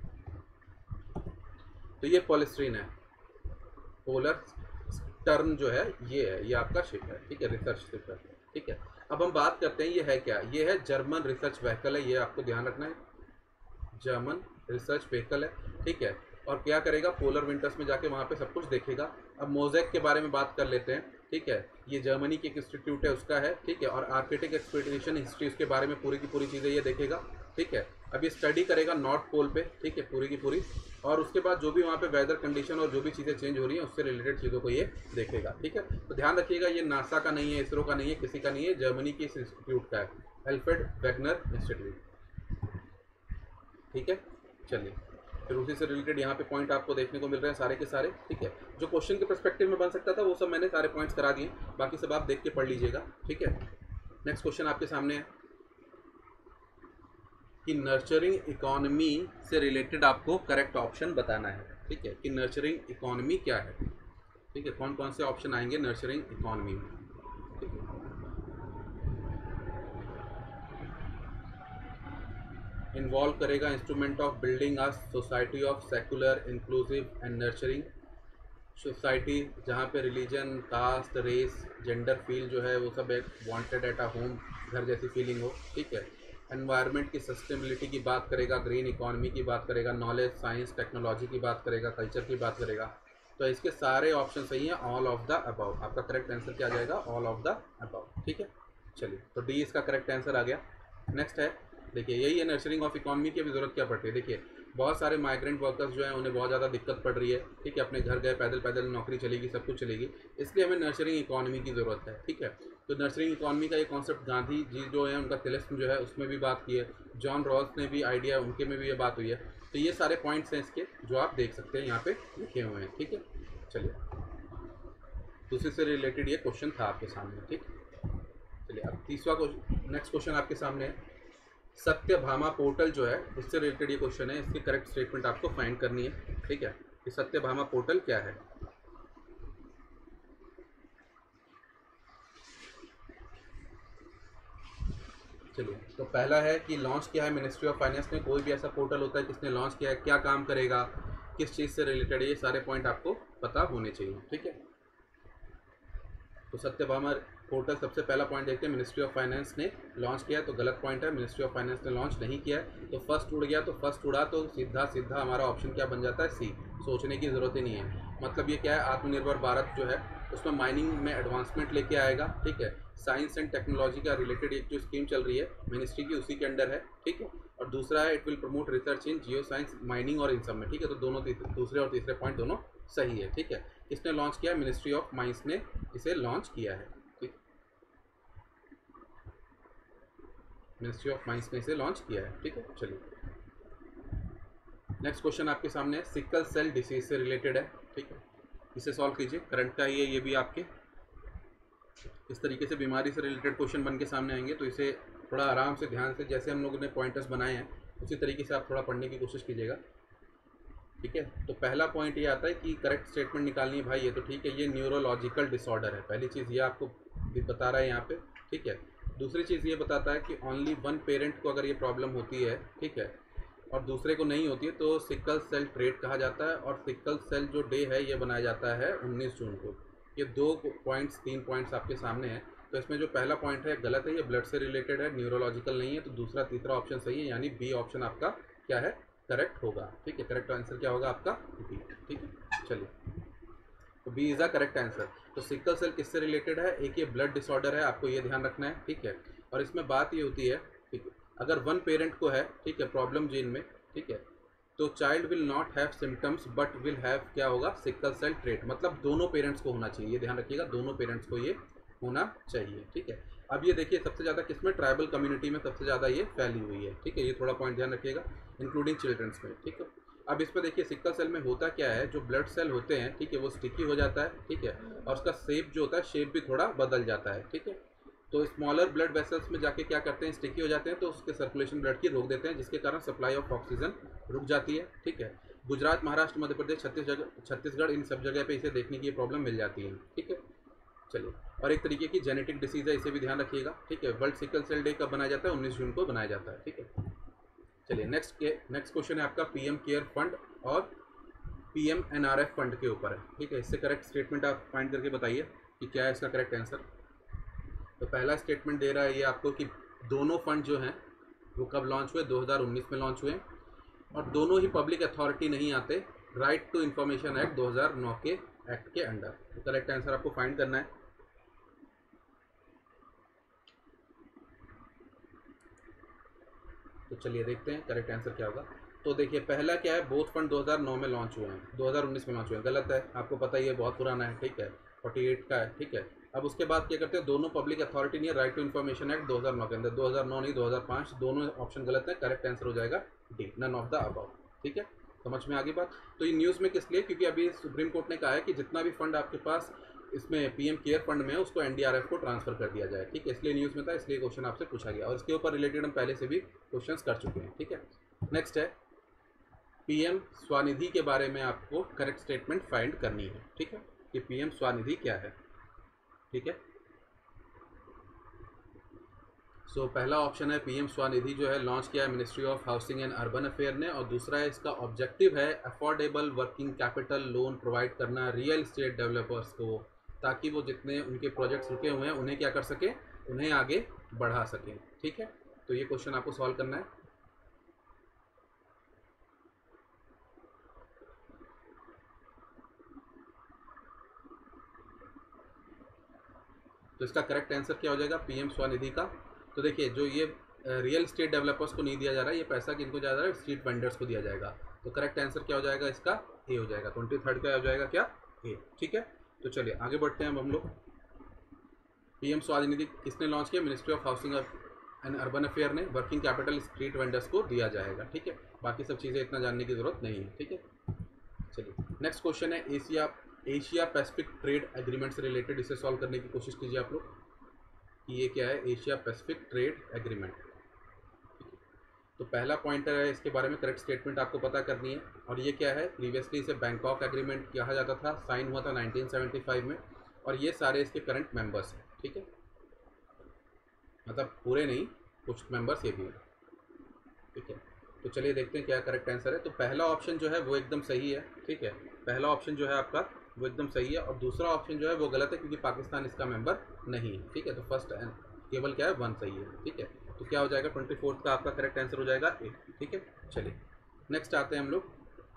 तो ये पॉलिस्ट्रीन है, पोलर टर्न जो है ये है, ये आपका शिप है। ठीक है, रिसर्च शिप है। ठीक है, अब हम बात करते हैं ये है क्या, ये है जर्मन रिसर्च व्हीकल है, ये आपको ध्यान रखना है, जर्मन रिसर्च व्हीकल है। ठीक है, और क्या करेगा, पोलर विंटर्स में जाके वहाँ पे सब कुछ देखेगा। अब मोज़ेक के बारे में बात कर लेते हैं। ठीक है, ये जर्मनी की एक इंस्टीट्यूट है उसका है। ठीक है, और आर्कटिक एक्सपीडिशन हिस्ट्री उसके बारे में पूरी की पूरी चीज़ें ये देखेगा। ठीक है, अब ये स्टडी करेगा नॉर्थ पोल पे। ठीक है, पूरी की पूरी, और उसके बाद जो भी वहाँ पे वेदर कंडीशन और जो भी चीज़ें चेंज हो रही हैं उससे रिलेटेड चीज़ों को ये देखेगा। ठीक है, तो ध्यान रखिएगा ये नासा का नहीं है, इसरो का नहीं है, किसी का नहीं है, जर्मनी की इस इंस्टीट्यूट का है, अल्फ्रेड वेगनर इंस्टीट्यूट। ठीक है, चलिए फिर उसी से रिलेटेड यहाँ पे पॉइंट आपको देखने को मिल रहे हैं सारे के सारे। ठीक है, जो क्वेश्चन के पर्सपेक्टिव में बन सकता था वो सब मैंने सारे पॉइंट्स करा दिए, बाकी सब आप देख के पढ़ लीजिएगा। ठीक है, नेक्स्ट क्वेश्चन आपके सामने है कि नर्चरिंग इकोनॉमी से रिलेटेड आपको करेक्ट ऑप्शन बताना है। ठीक है, कि नर्चरिंग इकोनॉमी क्या है। ठीक है, कौन कौन से ऑप्शन आएंगे नर्चरिंग इकोनॉमी में। ठीक है, इन्वॉल्व करेगा instrument of building a society of secular inclusive and nurturing society, जहाँ पे religion, caste, race, gender feel जो है वो सब एक वांटेड एट अ होम, घर जैसी फीलिंग हो। ठीक है, एनवायरनमेंट की सस्टेनेबिलिटी की बात करेगा, ग्रीन इकोनॉमी की बात करेगा, नॉलेज, साइंस, टेक्नोलॉजी की बात करेगा, कल्चर की बात करेगा। तो इसके सारे ऑप्शन सही हैं, ऑल ऑफ द अबव। आपका करेक्ट आंसर क्या आ जाएगा, ऑल ऑफ द अबव। ठीक है, चलिए तो डी इसका करेक्ट आंसर आ गया। नेक्स्ट है, देखिए यही है नर्चरिंग ऑफ इकोनॉमी की अभी ज़रूरत क्या पड़ती है। देखिए बहुत सारे माइग्रेंट वर्कर्स जो हैं उन्हें बहुत ज़्यादा दिक्कत पड़ रही है। ठीक है, अपने घर गए, पैदल पैदल नौकरी चलेगी, सब कुछ चलेगी, इसलिए हमें नर्चरिंग इकोनॉमी की ज़रूरत है। ठीक है, तो नर्चरिंग इकोनॉमी का ये कॉन्सेप्ट गांधी जी जो है उनका तिलिस्म जो है उसमें भी बात की है, जॉन रॉल्स ने भी आइडिया, उनके में भी ये बात हुई है। तो ये सारे पॉइंट्स हैं इसके जो आप देख सकते हैं यहाँ पे लिखे हुए हैं। ठीक है, चलिए दूसरे से रिलेटेड ये क्वेश्चन था आपके सामने। ठीक, चलिए अब तीसरा क्वेश्चन, नेक्स्ट क्वेश्चन आपके सामने है, सत्यभामा पोर्टल जो है उससे रिलेटेड ये क्वेश्चन है, इसकी करेक्ट स्टेटमेंट आपको फाइंड करनी है। ठीक है, कि सत्यभामा पोर्टल क्या है। चलिए तो पहला है कि लॉन्च किया है मिनिस्ट्री ऑफ फाइनेंस ने, कोई भी ऐसा पोर्टल होता है किसने लॉन्च किया है, क्या काम करेगा, किस चीज़ से रिलेटेड है, ये सारे पॉइंट आपको पता होने चाहिए। ठीक है, तो सत्यभामा पोर्टल सबसे पहला पॉइंट देखते हैं, मिनिस्ट्री ऑफ फाइनेंस ने लॉन्च किया है, तो गलत पॉइंट है, मिनिस्ट्री ऑफ फाइनेंस ने लॉन्च नहीं किया है। तो फर्स्ट उड़ गया, तो फर्स्ट उड़ा तो सीधा सीधा हमारा ऑप्शन क्या बन जाता है, सी, सोचने की ज़रूरत ही नहीं है। मतलब ये क्या है, आत्मनिर्भर भारत जो है उसमें माइनिंग में एडवांसमेंट लेके आएगा। ठीक है, साइंस एंड टेक्नोलॉजी का रिलेटेड एक जो स्कीम चल रही है मिनिस्ट्री की उसी के अंडर है। ठीक है, और दूसरा है it will promote research in geo science, mining और इन सब में। ठीक है, तो दोनों दूसरे और तीसरे पॉइंट दोनों सही है। ठीक है, किसने लॉन्च किया, मिनिस्ट्री ऑफ माइंस ने इसे लॉन्च किया है। मिनिस्ट्री ऑफ माइंस ने इसे लॉन्च किया है। ठीक है, चलिए नेक्स्ट क्वेश्चन आपके सामने है, सिकल सेल डिसीज से रिलेटेड है। ठीक है, इसे सॉल्व कीजिए, करंट का ही है ये भी आपके। इस तरीके से बीमारी से रिलेटेड क्वेश्चन बन के सामने आएंगे, तो इसे थोड़ा आराम से ध्यान से, जैसे हम लोगों ने पॉइंटर्स बनाए हैं उसी तरीके से आप थोड़ा पढ़ने की कोशिश कीजिएगा। ठीक है। तो पहला पॉइंट ये आता है कि करेक्ट स्टेटमेंट निकालनी है भाई, ये तो ठीक है, ये न्यूरोलॉजिकल डिसऑर्डर है, पहली चीज़ ये आपको बता रहा है यहाँ पे, ठीक है। दूसरी चीज़ ये बताता है कि ओनली वन पेरेंट को अगर ये प्रॉब्लम होती है, ठीक है, और दूसरे को नहीं होती है, तो सिकल सेल ट्रेट कहा जाता है, और सिकल सेल जो डे है ये बनाया जाता है 19 जून को। ये 3 पॉइंट्स आपके सामने हैं। तो इसमें जो पहला पॉइंट है गलत है, ये ब्लड से रिलेटेड है, न्यूरोलॉजिकल नहीं है। तो दूसरा तीसरा ऑप्शन सही है, यानी बी ऑप्शन आपका क्या है, करेक्ट होगा, ठीक है। करेक्ट आंसर क्या होगा आपका बी, ठीक है। चलिए, तो B is a correct answer. तो सिकल सेल किससे रिलेटेड है, एक ये ब्लड डिसऑर्डर है, आपको ये ध्यान रखना है, ठीक है। और इसमें बात ये होती है, ठीक है, अगर वन पेरेंट को है, ठीक है, प्रॉब्लम जीन में, ठीक है, तो child will not have symptoms but will have क्या होगा, सिकल सेल ट्रेट, मतलब दोनों पेरेंट्स को होना चाहिए, ये ध्यान रखिएगा, दोनों पेरेंट्स को ये होना चाहिए, ठीक है। अब ये देखिए सबसे ज़्यादा किसमें, ट्राइबल कम्युनिटी में सबसे ज़्यादा ये फैली हुई है, ठीक है, ये थोड़ा पॉइंट ध्यान रखिएगा, इंक्लूडिंग चिल्ड्रंस में, ठीक है। अब इस पर देखिए सिकल सेल में होता क्या है, जो ब्लड सेल होते हैं, ठीक है, वो स्टिकी हो जाता है, ठीक है, और उसका शेप जो होता है, शेप भी थोड़ा बदल जाता है, ठीक है। तो स्मॉलर ब्लड वेसल्स में जाके क्या करते हैं, स्टिकी हो जाते हैं, तो उसके सर्कुलेशन ब्लड की रोक देते हैं, जिसके कारण सप्लाई ऑफ ऑक्सीजन रुक जाती है, ठीक है। गुजरात, महाराष्ट्र, मध्य प्रदेश, छत्तीसगढ़, इन सब जगह पे इसे देखने की प्रॉब्लम मिल जाती है, ठीक है। चलिए, और एक तरीके की जेनेटिक डिसीज है, इसे भी ध्यान रखिएगा, ठीक है। वर्ल्ड सिकल सेल डे कब बनाया जाता है, 19 जून को बनाया जाता है, ठीक है। चलिए, नेक्स्ट क्वेश्चन है आपका पीएम केयर फंड और पीएम एनआरएफ फंड के ऊपर है, ठीक है। इससे करेक्ट स्टेटमेंट आप फाइंड करके बताइए कि क्या है इसका करेक्ट आंसर। तो पहला स्टेटमेंट दे रहा है ये आपको कि दोनों फंड जो हैं वो कब लॉन्च हुए, 2019 में लॉन्च हुए, और दोनों ही पब्लिक अथॉरिटी नहीं आते, राइट टू इंफॉर्मेशन एक्ट 2009 के एक्ट के अंडर। तो करेक्ट आंसर आपको फाइंड करना है। तो चलिए देखते हैं करेक्ट आंसर क्या होगा। तो देखिए पहला क्या है, बोथ फंड 2009 में लॉन्च हुए हैं, 2019 में लॉन्च हुए हैं, गलत है, आपको पता ही है, बहुत पुराना है, ठीक है, 48 का है, ठीक है। अब उसके बाद क्या करते हैं, दोनों पब्लिक अथॉरिटी नहीं है, राइट टू इन्फॉर्मेशन एक्ट 2009 के अंदर, 2009 नहीं 2005, दोनों ऑप्शन गलत है, करेक्ट आंसर हो जाएगा D, none of the above, ठीक है। समझ में आ गई बात। तो ये न्यूज़ में किस लिए, क्योंकि अभी सुप्रीम कोर्ट ने कहा है कि जितना भी फंड आपके पास इसमें पीएम केयर फंड में है उसको एनडीआरएफ को ट्रांसफर कर दिया जाए, ठीक है, इसलिए न्यूज़ में था, इसलिए क्वेश्चन आपसे पूछा गया, और इसके ऊपर रिलेटेड हम पहले से भी क्वेश्चंस कर चुके हैं, ठीक है। नेक्स्ट है पीएम स्वनिधि के बारे में आपको करेक्ट स्टेटमेंट फाइंड करनी है, ठीक है, कि पीएम स्वनिधि क्या है, ठीक है। सो पहला ऑप्शन है पीएम स्वनिधि जो है लॉन्च किया है ministry of housing and urban affair ने, और दूसरा है इसका ऑब्जेक्टिव है affordable working capital loan provide करना रियल एस्टेट डेवलपर्स को, ताकि वो जितने उनके प्रोजेक्ट्स रुके हुए हैं उन्हें क्या कर सकें, उन्हें आगे बढ़ा सकें, ठीक है। तो ये क्वेश्चन आपको सॉल्व करना है। तो इसका करेक्ट आंसर क्या हो जाएगा पीएम स्वनिधि का। तो देखिए जो ये रियल एस्टेट डेवलपर्स को नहीं दिया जा रहा है, ये पैसा किनको जा रहा है, स्ट्रीट वेंडर्स को दिया जाएगा। तो करेक्ट आंसर क्या हो जाएगा इसका, ए हो जाएगा, 23rd का हो जाएगा क्या, ए, ठीक है। तो चलिए आगे बढ़ते हैं अब हम लोग। पीएम स्वनिधि किसने लॉन्च किया, ministry of housing and urban affair ने, वर्किंग कैपिटल स्ट्रीट वेंडर्स को दिया जाएगा, ठीक है। बाकी सब चीज़ें इतना जानने की जरूरत नहीं है, ठीक है। चलिए नेक्स्ट क्वेश्चन है एशिया पैसिफिक ट्रेड एग्रीमेंट से रिलेटेड, इसे सॉल्व करने की कोशिश कीजिए आप लोग कि ये क्या है, एशिया पैसिफिक ट्रेड एग्रीमेंट। तो पहला पॉइंटर है, इसके बारे में करेक्ट स्टेटमेंट आपको पता करनी है, और ये क्या है, प्रीवियसली इसे बैंकॉक एग्रीमेंट कहा जाता था, साइन हुआ था 1975 में, और ये सारे इसके करंट मेंबर्स हैं, ठीक है, मतलब पूरे नहीं, कुछ मेंबर्स ये भी हैं, ठीक है। तो चलिए देखते हैं क्या करेक्ट आंसर है। तो पहला ऑप्शन जो है वो एकदम सही है, ठीक है, पहला ऑप्शन जो है आपका वो एकदम सही है, और दूसरा ऑप्शन जो है वो गलत है क्योंकि पाकिस्तान इसका मेंबर नहीं है, ठीक है। तो फर्स्ट केवल क्या है, 1 सही है, ठीक है। तो क्या हो जाएगा, 24th का आपका करेक्ट आंसर हो जाएगा ए, ठीक है। चलिए नेक्स्ट आते हैं हम लोग,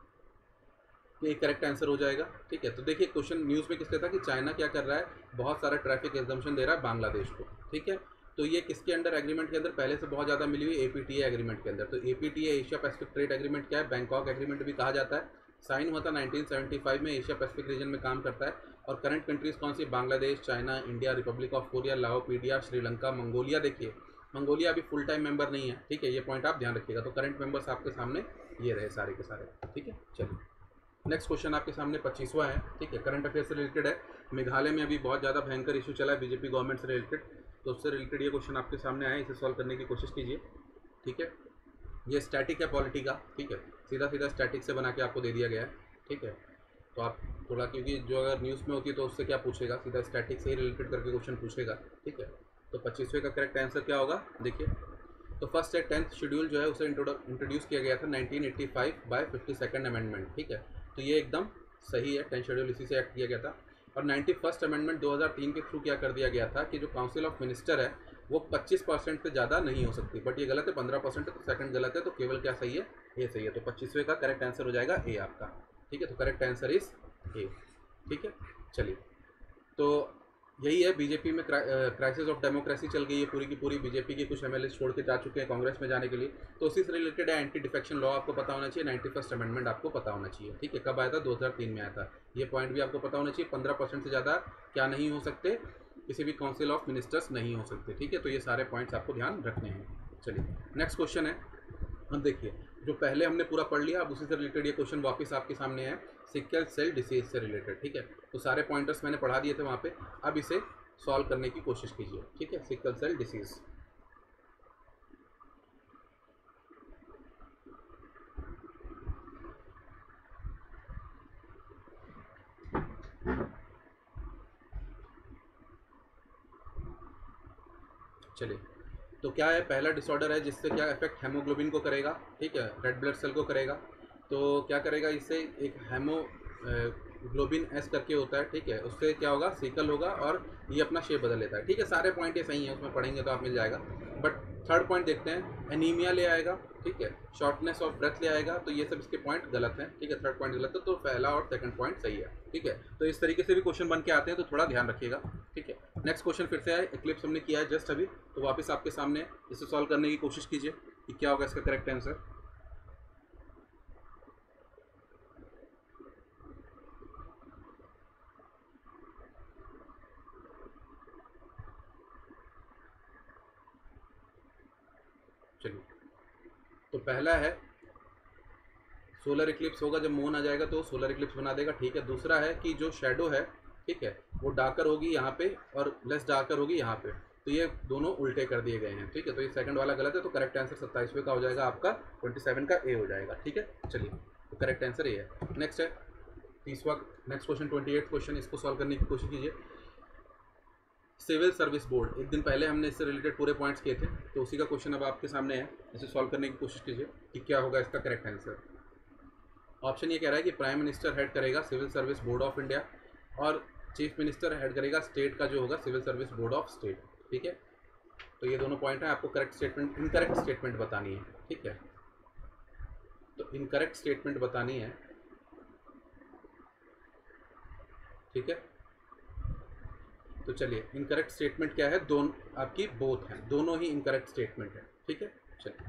ये करेक्ट आंसर हो जाएगा, ठीक है। तो देखिए क्वेश्चन न्यूज़ में किसने था कि चाइना क्या कर रहा है, बहुत सारा ट्रैफिक एग्जम्पशन दे रहा है बांग्लादेश को, ठीक है। तो ये किसके अंडर एग्रीमेंट के अंदर पहले से बहुत ज़्यादा मिली हुई, एपीटीए एग्रीमेंट के अंदर। तो APTA Asia Pacific trade agreement क्या है, बैंकॉक एग्रीमेंट भी कहा जाता है, साइन हुआ था 1975 में, एशिया पैसिफिक रीजन में काम करता है, और करंट कंट्रीज कौन सी, Bangladesh, China, India, Republic of Korea, Lao, PDR, Sri Lanka, Mongolia. देखिए मंगोलिया अभी फुल टाइम मेंबर नहीं है, ठीक है, ये पॉइंट आप ध्यान रखिएगा। तो करंट मेंबर्स आपके सामने ये रहे सारे के सारे, ठीक है। चलिए नेक्स्ट क्वेश्चन आपके सामने 25वां है, ठीक है, करंट अफेयर से रिलेटेड है। मेघालय में अभी बहुत ज़्यादा भयंकर इशू चला है बीजेपी गवर्नमेंट से रिलेटेड, तो उससे रिलेटेड ये क्वेश्चन आपके सामने आया, इसे सॉल्व करने की कोशिश कीजिए, ठीक है। ये स्टैटिक है पॉलिटी का, ठीक है, सीधा सीधा स्टैटिक से बना के आपको दे दिया गया है, ठीक है। तो आप थोड़ा, क्योंकि जो अगर न्यूज़ में होती है तो उससे क्या पूछेगा, सीधा स्टैटिक से ही रिलेटेड करके क्वेश्चन पूछेगा, ठीक है। तो 25वें का करेक्ट आंसर क्या होगा, देखिए। तो फर्स्ट है 10th शेड्यूल जो है उसे इंट्रोड्यूस किया गया था 1985 बाय 52nd अमेंडमेंट, ठीक है। तो ये एकदम सही है, 10th शेड्यूल इसी से एक्ट किया गया था। और 91st अमेंडमेंट 2003 के थ्रू क्या कर दिया गया था कि जो काउंसिल ऑफ मिनिस्टर है वो 25% से ज़्यादा नहीं हो सकती, बट ये गलत है, 15% है, तो सेकंड गलत है, तो केवल क्या सही है, ए सही है। तो 25वें का करेक्ट आंसर हो जाएगा ए आपका, ठीक है। तो करेक्ट आंसर इज ए, ठीक है। चलिए, तो यही है, बीजेपी में क्राइसिस ऑफ डेमोक्रेसी चल गई है पूरी की पूरी, बीजेपी के कुछ एमएलए छोड़ के जा चुके हैं कांग्रेस में जाने के लिए। तो उसी से रिलेटेड है एंटी डिफेक्शन लॉ, आपको पता होना चाहिए, 91st अमेंडमेंट आपको पता होना चाहिए, ठीक है। कब आया था, 2003 में आया था। ये पॉइंट भी आपको पता होना चाहिए, 15% से ज़्यादा क्या नहीं हो सकते, किसी भी काउंसिल ऑफ मिनिस्टर्स नहीं हो सकते, ठीक है। तो ये सारे पॉइंट्स आपको ध्यान रखने हैं। चलिए, नेक्स्ट क्वेश्चन है, अब देखिए, जो पहले हमने पूरा पढ़ लिया, अब उसी से रिलेटेड ये क्वेश्चन वापस आपके सामने है, सिकल सेल डिसीज से रिलेटेड, ठीक है। तो सारे पॉइंटर्स मैंने पढ़ा दिए थे वहाँ पे, अब इसे सॉल्व करने की कोशिश कीजिए, ठीक है। सिकल सेल डिसीज, चलिए। तो क्या है, पहला डिसऑर्डर है जिससे क्या इफेक्ट हेमोग्लोबिन को करेगा, ठीक है, रेड ब्लड सेल को करेगा। तो क्या करेगा, इससे एक ग्लोबिन एस करके होता है, ठीक है, उससे क्या होगा, सिकल होगा और ये अपना शेप बदल लेता है, ठीक है। सारे पॉइंट ये सही हैं, उसमें पढ़ेंगे तो आप मिल जाएगा। बट थर्ड पॉइंट देखते हैं, एनीमिया ले आएगा, ठीक है, शॉर्टनेस ऑफ ब्रेथ ले आएगा, तो ये सब इसके पॉइंट गलत हैं, ठीक है। थर्ड पॉइंट गलत है, तो पहला और सेकंड पॉइंट सही है, ठीक है। तो इस तरीके से भी क्वेश्चन बन के आते हैं, तो थोड़ा ध्यान रखिएगा, ठीक है। नेक्स्ट क्वेश्चन फिर से आए, एक्लिप्स हमने किया है जस्ट अभी, तो वापस आपके सामने है, इसे सॉल्व करने की कोशिश कीजिए कि क्या होगा इसका करेक्ट आंसर। चलिए, तो पहला है सोलर इक्लिप्स होगा, जब मून आ जाएगा तो सोलर इक्लिप्स बना देगा, ठीक है। दूसरा है कि जो शेडो है, ठीक है, वो डार्कर होगी यहाँ पे और लेस डार्कर होगी यहाँ पे, तो ये दोनों उल्टे कर दिए गए हैं, ठीक है। तो ये सेकंड वाला गलत है, तो करेक्ट आंसर 27वें का हो जाएगा आपका, 27 का ए हो जाएगा, ठीक है। चलिए, तो करेक्ट आंसर ए है। नेक्स्ट है तीसवा, नेक्स्ट क्वेश्चन 28 क्वेश्चन, इसको सॉल्व करने की कोशिश कीजिए। सिविल सर्विस बोर्ड, एक दिन पहले हमने इससे रिलेटेड पूरे पॉइंट्स किए थे, तो उसी का क्वेश्चन अब आपके सामने है, इसे सॉल्व करने की कोशिश कीजिए कि क्या होगा इसका करेक्ट आंसर। ऑप्शन ये कह रहा है कि प्राइम मिनिस्टर हेड करेगा civil service board of India और चीफ मिनिस्टर हेड करेगा स्टेट का जो होगा civil service board of state, ठीक है। तो ये दोनों पॉइंट है, आपको करेक्ट स्टेटमेंट, इनकरेक्ट स्टेटमेंट बतानी है, ठीक है। तो इनकरेक्ट स्टेटमेंट बतानी है, ठीक है। तो चलिए, इनकरेक्ट स्टेटमेंट क्या है, दोनों आपकी बोथ हैं, दोनों ही इनकरेक्ट स्टेटमेंट है, ठीक है। चलिए,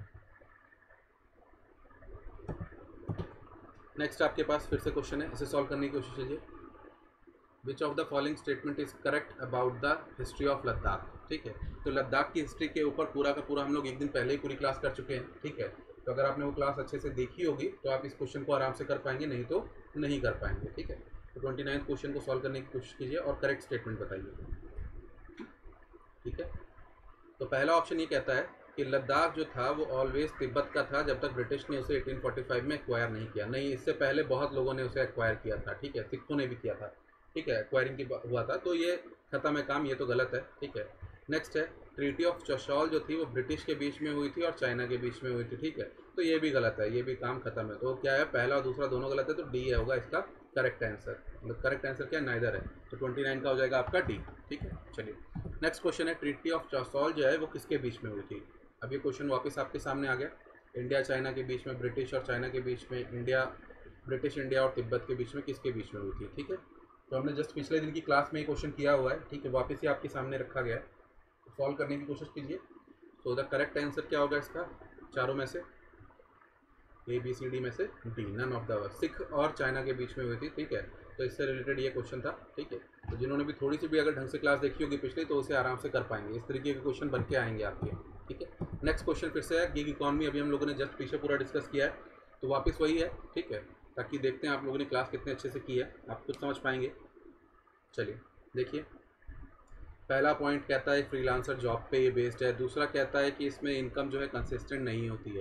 नेक्स्ट आपके पास फिर से क्वेश्चन है, इसे सॉल्व करने की कोशिश कीजिए। Which of the following statement is correct about the history of Ladakh, ठीक है। तो लद्दाख की हिस्ट्री के ऊपर पूरा का पूरा हम लोग एक दिन पहले ही पूरी क्लास कर चुके हैं, ठीक है। तो अगर आपने वो क्लास अच्छे से देखी होगी तो आप इस क्वेश्चन को आराम से कर पाएंगे, नहीं तो नहीं कर पाएंगे, ठीक है। तो 29 क्वेश्चन को सॉल्व करने की कोशिश कीजिए और करेक्ट स्टेटमेंट बताइए, ठीक है। तो पहला ऑप्शन ये कहता है कि लद्दाख जो था वो ऑलवेज तिब्बत का था जब तक ब्रिटिश ने उसे 1845 में एक्वायर नहीं किया। नहीं, इससे पहले बहुत लोगों ने उसे एक्वायर किया था, ठीक है, सिखों ने भी किया था, ठीक है, एक्वायरिंग की हुआ था, तो ये खत्म है काम, ये तो गलत है, ठीक है। नेक्स्ट है, ट्रीटी ऑफ चौशॉल जो थी वो ब्रिटिश के बीच में हुई थी और चाइना के बीच में हुई थी, ठीक है, तो ये भी गलत है, ये भी काम खत्म है। तो क्या है, पहला और दूसरा दोनों गलत है, तो डी होगा इसका करेक्ट आंसर। मतलब करेक्ट आंसर क्या है, नाइदर है, तो 29 का हो जाएगा आपका डी, ठीक है। चलिए, नेक्स्ट क्वेश्चन है, ट्रीटी ऑफ चौसॉल जो है वो किसके बीच में हुई थी। अब ये क्वेश्चन वापस आपके सामने आ गया, इंडिया चाइना के बीच में, ब्रिटिश और चाइना के बीच में, इंडिया, ब्रिटिश इंडिया और तिब्बत के बीच में, किसके बीच में हुई थी, ठीक है। तो हमने जस्ट पिछले दिन की क्लास में ये क्वेश्चन किया हुआ है, ठीक है, वापस ही आपके सामने रखा गया है, तो सॉल्व करने की कोशिश कीजिए। तो द करेक्ट आंसर क्या होगा इसका, चारों में से, ए बी सी डी में से D, none of the Sikh और चाइना के बीच में हुई थी, ठीक है। तो इससे रिलेटेड ये क्वेश्चन था, ठीक है। तो जिन्होंने भी थोड़ी सी भी अगर ढंग से क्लास देखी होगी पिछली, तो उसे आराम से कर पाएंगे, इस तरीके के क्वेश्चन बन के आएंगे आपके, ठीक है। नेक्स्ट क्वेश्चन फिर से है, गिग इकॉनमी, अभी हम लोगों ने जस्ट पीछे पूरा डिस्कस किया है, तो वापस वही है, ठीक है, ताकि देखते हैं आप लोगों ने क्लास कितने अच्छे से की है, आप कुछ समझ पाएंगे। चलिए, देखिए, पहला पॉइंट कहता है फ्रीलांसर जॉब पे ये बेस्ड है, दूसरा कहता है कि इसमें इनकम जो है कंसिस्टेंट नहीं होती है,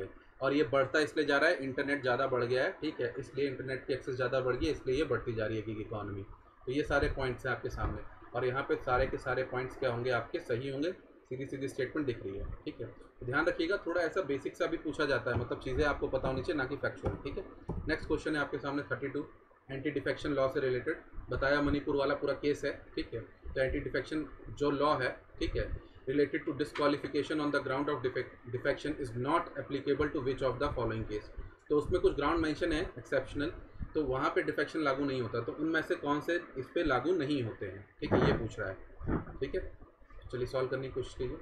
और ये बढ़ता इसलिए जा रहा है, इंटरनेट ज़्यादा बढ़ गया है, ठीक है, इसलिए इंटरनेट की एक्सेस ज़्यादा बढ़ गई है, इसलिए ये बढ़ती जा रही है गिग इकॉनमी। तो ये सारे पॉइंट्स हैं आपके सामने, और यहाँ पे सारे के सारे पॉइंट्स क्या होंगे, आपके सही होंगे, सीधी सीधी स्टेटमेंट दिख रही है, ठीक है। तो ध्यान रखिएगा, थोड़ा ऐसा बेसिक सा भी पूछा जाता है, मतलब चीज़ें आपको पता होनी चाहिए, ना कि फैक्चुअल, ठीक है। नेक्स्ट क्वेश्चन है आपके सामने 32, एंटी डिफेक्शन लॉ से रिलेटेड बताया, मणिपुर वाला पूरा केस है, ठीक है। तो एंटी डिफेक्शन जो लॉ है, ठीक है, related to disqualification on the ground of defection is not applicable to which of the following case। तो उसमें कुछ ग्राउंड मेंशन है एक्सेप्शनल, तो वहाँ पे डिफेक्शन लागू नहीं होता, तो उनमें से कौन से इस पे लागू नहीं होते हैं, ठीक है, ये पूछ रहा है, ठीक है। चलिए सॉल्व करने की कोशिश कीजिए।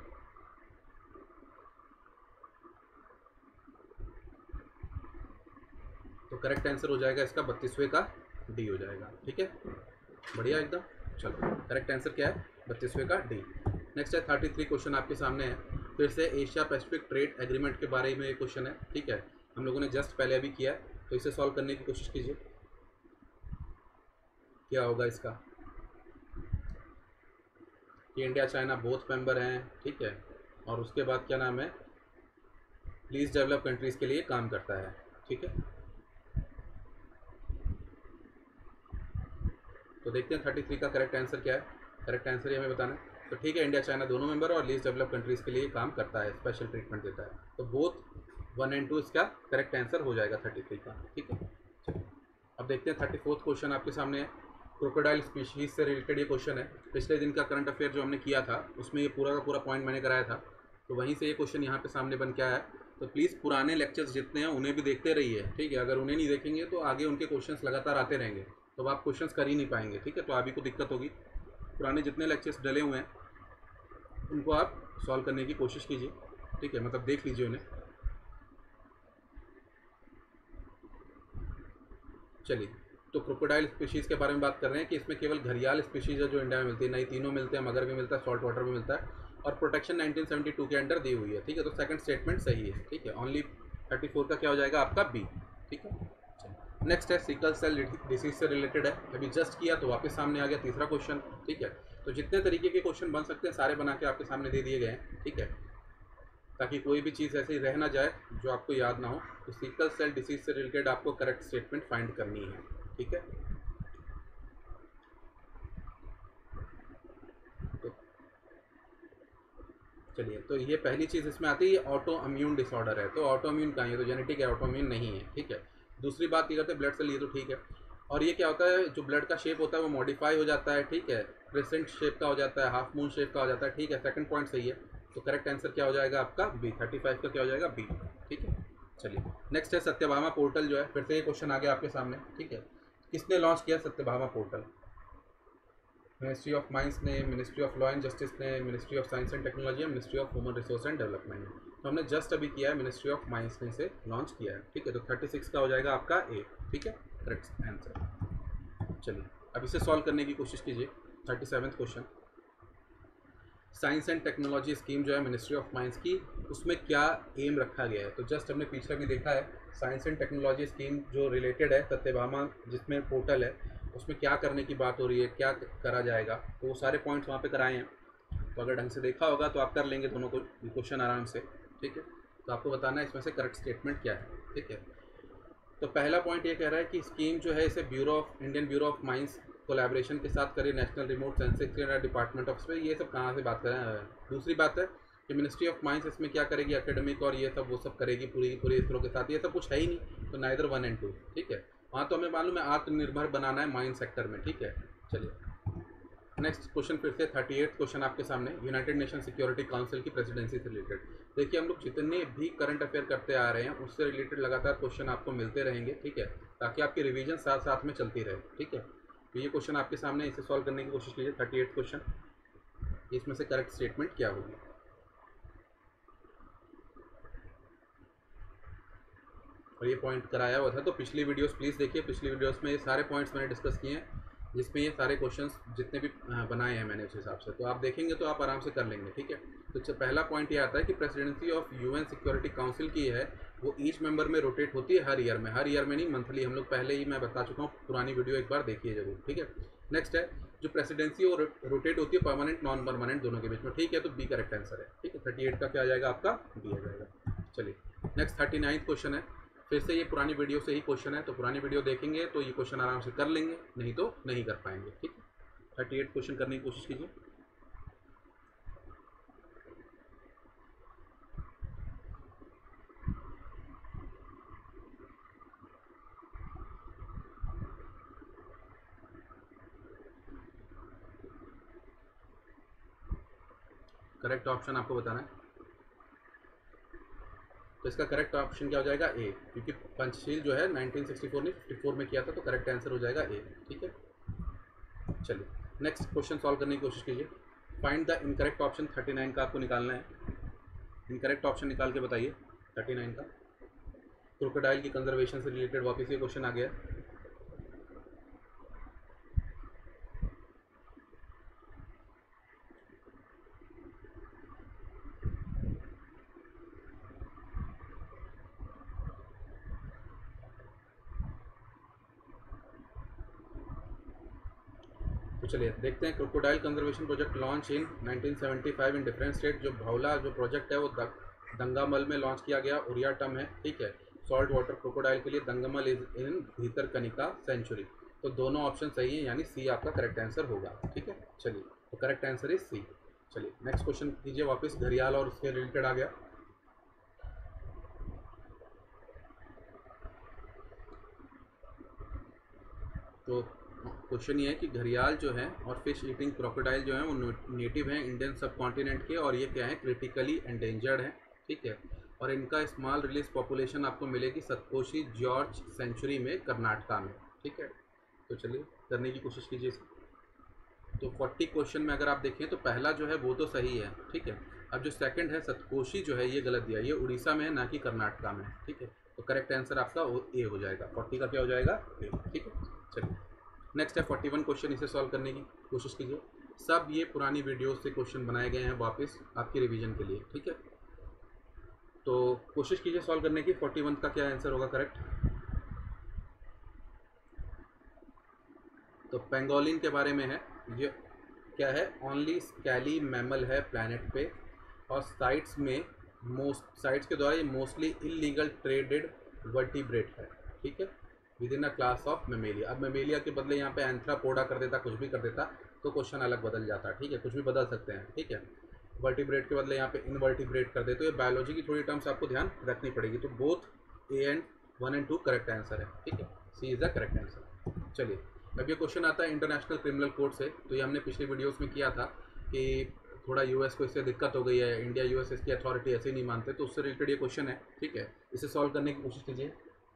तो करेक्ट आंसर हो जाएगा इसका 32वें का डी हो जाएगा, ठीक है, बढ़िया एकदम। चलो करेक्ट आंसर क्या है, 32वें का डी। नेक्स्ट है 33 क्वेश्चन आपके सामने है, फिर से एशिया पैसिफिक ट्रेड एग्रीमेंट के बारे में ये क्वेश्चन है, ठीक है, हम लोगों ने जस्ट पहले अभी किया है, तो इसे सॉल्व करने की कोशिश कीजिए। क्या होगा इसका, कि इंडिया चाइना बोथ मेंबर हैं, ठीक है, और उसके बाद क्या नाम है, लीस्ट डेवलप कंट्रीज़ के लिए काम करता है, ठीक है। तो देखते हैं 33 का करेक्ट आंसर क्या है, करेक्ट आंसर ही हमें बताना है। तो ठीक है, इंडिया चाइना दोनों मेंबर और लीस्ट डेवलप कंट्रीज़ के लिए काम करता है, स्पेशल ट्रीटमेंट देता है, तो बोथ 1 और 2 इसका करेक्ट आंसर हो जाएगा 33 का, ठीक है। चलिए अब देखते हैं 34th क्वेश्चन आपके सामने है, क्रोकोडाइल स्पीशीज से रिलेटेड ये क्वेश्चन है। पिछले दिन का करंट अफेयर जो हमने किया था उसमें ये पूरा का पूरा पॉइंट मैंने कराया था, तो वहीं से ये क्वेश्चन यहाँ पे सामने बन के आया है। तो प्लीज़ पुराने लेक्चर्स जितने हैं उन्हें भी देखते रहिए, ठीक है, अगर उन्हें नहीं देखेंगे तो आगे उनके क्वेश्चंस लगातार आते रहेंगे, तो आप क्वेश्चंस कर ही नहीं पाएंगे, ठीक है, तो अभी को दिक्कत होगी। पुराने जितने लेक्चर्स डले हुए हैं उनको आप सॉल्व करने की कोशिश कीजिए, ठीक है, मतलब देख लीजिए उन्हें। चलिए, तो क्रोकोडाइल स्पीशीज़ के बारे में बात कर रहे हैं कि इसमें केवल घड़ियाल स्पीशीज़ है जो इंडिया में मिलती है, नहीं तीनों मिलते हैं, मगर भी मिलता है, सॉल्ट वाटर भी मिलता है, और प्रोटेक्शन 1972 के अंडर दी हुई है, ठीक है। तो सेकंड स्टेटमेंट सही है, ठीक है, ओनली 34 का क्या हो जाएगा आपका बी, ठीक है। नेक्स्ट है सिकल सेल डिसीज से रिलेटेड है, अभी जस्ट किया तो वापस सामने आ गया तीसरा क्वेश्चन, ठीक है। तो जितने तरीके के क्वेश्चन बन सकते हैं सारे बना के आपके सामने दे दिए गए हैं, ठीक है, ताकि कोई भी चीज़ ऐसी रह ना जाए जो आपको याद ना हो। तो सिकल सेल डिसीज से रिलेटेड आपको करेक्ट स्टेटमेंट फाइंड करनी है, ठीक है। तो चलिए, तो ये पहली चीज़ इसमें आती है, ऑटो इम्यून डिसऑर्डर है, तो ऑटो इम्यून का है, तो जेनेटिक है, ऑटो इम्यून नहीं है, ठीक है। दूसरी बात ये करते हैं ब्लड सेल, ये तो ठीक है, और ये क्या होता है, जो ब्लड का शेप होता है वो मॉडिफाई हो जाता है, ठीक है, क्रिसेंट शेप का हो जाता है, हाफ मून शेप का हो जाता है, ठीक है, सेकंड पॉइंट सही है। तो करेक्ट आंसर क्या हो जाएगा आपका बी, 35 का क्या हो जाएगा बी, ठीक है। चलिए नेक्स्ट है सत्यभामा पोर्टल जो है, फिर से ये क्वेश्चन आ गया आपके सामने, ठीक है। किसने लॉन्च किया Satyabhama portal, ministry of mines ने, ministry of law and justice ने, ministry of science and technology, ministry of human resource and development ने। तो हमने जस्ट अभी किया है, मिनिस्ट्री ऑफ माइंस ने इसे लॉन्च किया है, ठीक है। तो 36 का हो जाएगा आपका ए, ठीक है, करेक्ट आंसर। चलिए अब इसे सॉल्व करने की कोशिश कीजिए। 37th question, science and technology scheme जो है मिनिस्ट्री ऑफ माइंस की, उसमें क्या एम रखा गया है। तो जस्ट हमने पीछे भी देखा है, साइंस एंड टेक्नोलॉजी स्कीम जो रिलेटेड है सत्यभामा जिसमें पोर्टल है, उसमें क्या करने की बात हो रही है, क्या करा जाएगा, तो वो सारे पॉइंट्स वहाँ पे कराए हैं। तो अगर ढंग से देखा होगा तो आप कर लेंगे दोनों को क्वेश्चन आराम से, ठीक है। तो आपको बताना है इसमें से करेक्ट स्टेटमेंट क्या है, ठीक है। तो पहला पॉइंट ये कह रहा है कि स्कीम जो है इसे Indian bureau of mines collaboration के साथ करिए, national remote sensing department of space, ये सब कहाँ से बात कर रहे हैं। दूसरी बात है कि मिनिस्ट्री ऑफ माइंस इसमें क्या करेगी, एकेडमिक और ये सब वो सब करेगी पूरी इसरो के साथ, ये सब कुछ है ही नहीं, तो नाइदर 1 और 2, ठीक है। वहाँ तो हमें मालूम है आत्मनिर्भर बनाना है माइंस सेक्टर में, ठीक है। चलिए नेक्स्ट क्वेश्चन फिर से 38th क्वेश्चन आपके सामने, यूनाइटेड नेशन सिक्योरिटी काउंसिल की प्रेसिडेंसी से रिलेटेड। देखिए हम लोग जितने भी करंट अफेयर करते आ रहे हैं उससे रिलेटेड लगातार क्वेश्चन आपको मिलते रहेंगे, ठीक है, ताकि आपकी रिवीजन साथ साथ में चलती रहे, ठीक है। तो ये क्वेश्चन आपके सामने, इसे सॉल्व करने की कोशिश कीजिए। 38th क्वेश्चन, इसमें से करेक्ट स्टेटमेंट क्या होगी। और ये पॉइंट कराया हुआ था, तो पिछली वीडियोस प्लीज़ देखिए, पिछली वीडियोस में ये सारे पॉइंट्स मैंने डिस्कस किए हैं, जिसमें ये सारे क्वेश्चंस जितने भी बनाए हैं मैंने उस हिसाब से, तो आप देखेंगे तो आप आराम से कर लेंगे, ठीक है। तो पहला पॉइंट ये आता है कि presidency of UN security council की है वो ईच मेंबर में रोटेट होती है हर ईयर में नहीं, मंथली। हम लोग पहले ही मैं बता चुका हूँ, पुरानी वीडियो एक बार देखिए जरूर, ठीक है। नेक्स्ट है जो प्रेसिडेंसी और रोटेट होती है परमानेंट नॉन परमानेंट दोनों के बीच में, ठीक है, तो बी करेक्ट आंसर है, ठीक है। 38 का क्या आ जाएगा आपका बी आ जाएगा। चलिए नेक्स्ट 39 क्वेश्चन है, फिर से ये पुरानी वीडियो से ही क्वेश्चन है, तो पुरानी वीडियो देखेंगे तो ये क्वेश्चन आराम से कर लेंगे, नहीं तो नहीं कर पाएंगे। ठीक है, 38 क्वेश्चन करने की कोशिश कीजिए। करेक्ट ऑप्शन आपको बताना है, तो इसका करेक्ट ऑप्शन क्या हो जाएगा? ए, क्योंकि पंचशील जो है 1964 ने 54 में किया था, तो करेक्ट आंसर हो जाएगा ए। ठीक है, चलिए नेक्स्ट क्वेश्चन सॉल्व करने की कोशिश कीजिए। फाइंड द इनकरेक्ट ऑप्शन 39 का आपको निकालना है। इनकरेक्ट ऑप्शन निकाल के बताइए 39 का। क्रोकोडाइल की कंजर्वेशन से रिलेटेड वापस ये क्वेश्चन आ गया। तो चलिए देखते हैं। Crocodile conservation project launch in 1975 in different state. जो भावला जो प्रोजेक्ट है वो दंगामल में लॉन्च किया गया, उरिया टर्म है। ठीक है, सॉल्ट वाटर क्रोकोडाइल के लिए Dangmal is in Bhitarkanika sanctuary. तो दोनों ऑप्शन सही है, यानी सी आपका करेक्ट आंसर होगा। ठीक है, चलिए तो करेक्ट आंसर इज सी। चलिए नेक्स्ट क्वेश्चन कीजिए वापस। घड़ियाल और उसके रिलेटेड आ गया। तो क्वेश्चन ये है कि घड़ियाल जो है और फिश ईटिंग क्रोकोडाइल जो है वो नेटिव हैं इंडियन सब कॉन्टिनेंट के, और ये क्या है? क्रिटिकली एंडेंजर्ड है। ठीक है, और इनका स्मॉल रिलीज पॉपुलेशन आपको मिलेगी सतकोशी जॉर्ज सेंचुरी में, कर्नाटका में। ठीक है, तो चलिए करने की कोशिश कीजिए इसे। तो 40 क्वेश्चन में अगर आप देखें तो पहला जो है वो तो सही है। ठीक है, अब जो सेकंड है सतकोशी जो है ये गलत दिया, ये उड़ीसा में है ना कि कर्नाटका में। ठीक है, तो करेक्ट आंसर आपका ए हो जाएगा। 40 का क्या हो जाएगा? ए। ठीक है, चलिए नेक्स्ट है 41 क्वेश्चन। इसे सॉल्व करने की कोशिश कीजिए। सब ये पुरानी वीडियो से क्वेश्चन बनाए गए हैं वापस आपकी रिवीजन के लिए। ठीक है, तो कोशिश कीजिए सॉल्व करने की। 41 का क्या आंसर होगा करेक्ट? तो पेंगोलिन के बारे में है। ये क्या है? ओनली स्कैली मैमल है प्लैनेट पे, और साइट्स में साइट्स के द्वारा ये मोस्टली इलीगल ट्रेडेड वर्टिब्रेट है। ठीक है, within a class of mammalia. अब मेमेलिया के बदले यहाँ पे एंथ्रापोडा कर देता, कुछ भी कर देता, तो क्वेश्चन अलग बदल जाता। ठीक है, कुछ भी बदल सकते हैं। ठीक है, वर्टिब्रेट के बदले यहाँ पे इनवर्टिब्रेट कर दे, तो ये बायोलॉजी की थोड़ी टर्म्स आपको ध्यान रखनी पड़ेगी। तो both A and 1 and 2 correct answer है। ठीक है, C is the correct answer. चलिए अब ये क्वेश्चन आता है इंटरनेशनल क्रिमिनल कोर्ट से। तो ये हमने पिछली वीडियोस में किया था कि थोड़ा यूएस को इससे दिक्कत हो गई है, इंडिया यूएस इसकी अथॉरिटी ऐसे ही नहीं मानते, तो उससे रिलेटेड ये क्वेश्चन है। ठीक है, इसे सॉल्व करने की कोशिश कीजिए।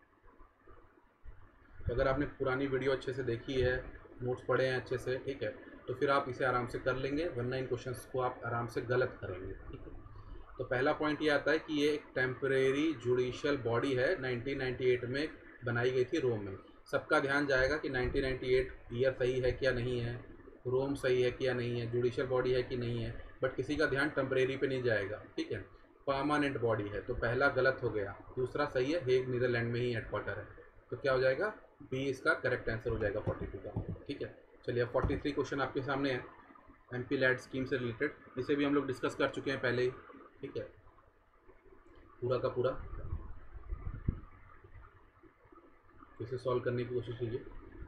तो अगर आपने पुरानी वीडियो अच्छे से देखी है, नोट्स पढ़े हैं अच्छे से, ठीक है, तो फिर आप इसे आराम से कर लेंगे, वरना इन क्वेश्चंस को आप आराम से गलत करेंगे। ठीक है, तो पहला पॉइंट ये आता है कि ये एक टेम्परेरी जुडिशियल बॉडी है, 1998 में बनाई गई थी रोम में। सबका ध्यान जाएगा कि 1998 ईयर सही है क्या नहीं है, रोम सही है क्या नहीं है, जुडिशियल बॉडी है कि नहीं है, बट किसी का ध्यान टेम्परेरी पे नहीं जाएगा। ठीक है, परमानेंट बॉडी है, तो पहला गलत हो गया। दूसरा सही है, हेग नीदरलैंड में ही हेडक्वार्टर है, तो क्या हो जाएगा? बी इसका करेक्ट आंसर हो जाएगा 42 का। ठीक है, चलिए अब 43 क्वेश्चन आपके सामने है एमपी लैड स्कीम से रिलेटेड। इसे भी हम लोग डिस्कस कर चुके हैं पहले ही। ठीक है, पूरा का पूरा इसे सॉल्व करने की कोशिश कीजिए।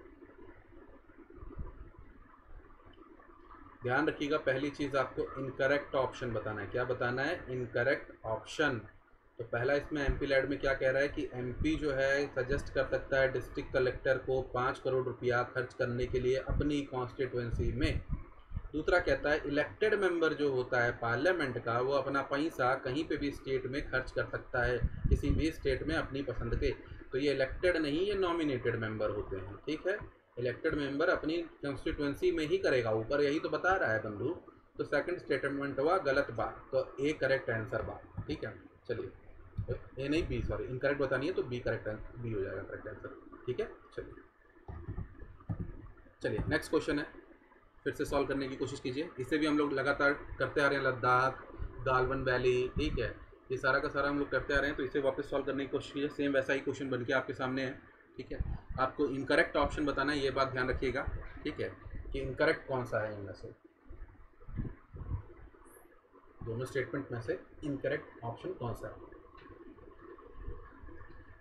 ध्यान रखिएगा, पहली चीज़ आपको इनकरेक्ट ऑप्शन बताना है। क्या बताना है? Incorrect option. तो पहला इसमें एमपी लैड में क्या कह रहा है कि एमपी जो है सजेस्ट कर सकता है डिस्ट्रिक्ट कलेक्टर को 5 करोड़ रुपया खर्च करने के लिए अपनी कॉन्स्टिट्यूएंसी में। दूसरा कहता है इलेक्टेड मेंबर जो होता है पार्लियामेंट का, वो अपना पैसा कहीं पे भी स्टेट में खर्च कर सकता है, किसी भी स्टेट में अपनी पसंद के। तो ये इलेक्टेड नहीं, ये नॉमिनेटेड मेंबर होते हैं। ठीक है, इलेक्टेड मेंबर अपनी कॉन्स्टिट्यूएंसी में ही करेगा, ऊपर यही तो बता रहा है बंधु। तो सेकंड स्टेटमेंट हुआ गलत बात, तो ए करेक्ट आंसर बात। ठीक है, चलिए ए नहीं बी, सॉरी इनकरेक्ट बतानी है, तो बी करेक्ट आंसर, बी हो जाएगा करेक्ट आंसर। ठीक है, चलिए नेक्स्ट क्वेश्चन है, फिर से सॉल्व करने की कोशिश कीजिए। इसे भी हम लोग लगातार करते आ रहे हैं, लद्दाख, गालवन वैली, ठीक है, ये सारा का सारा हम लोग करते आ रहे हैं, तो इसे वापस सॉल्व करने की कोशिश कीजिए। सेम वैसा ही क्वेश्चन बन के आपके सामने है। ठीक है, आपको इनकरेक्ट ऑप्शन बताना है, ये बात ध्यान रखिएगा। ठीक है, कि इनकरेक्ट कौन सा है इनमें से, दोनों स्टेटमेंट में से इनकरेक्ट ऑप्शन कौन सा है।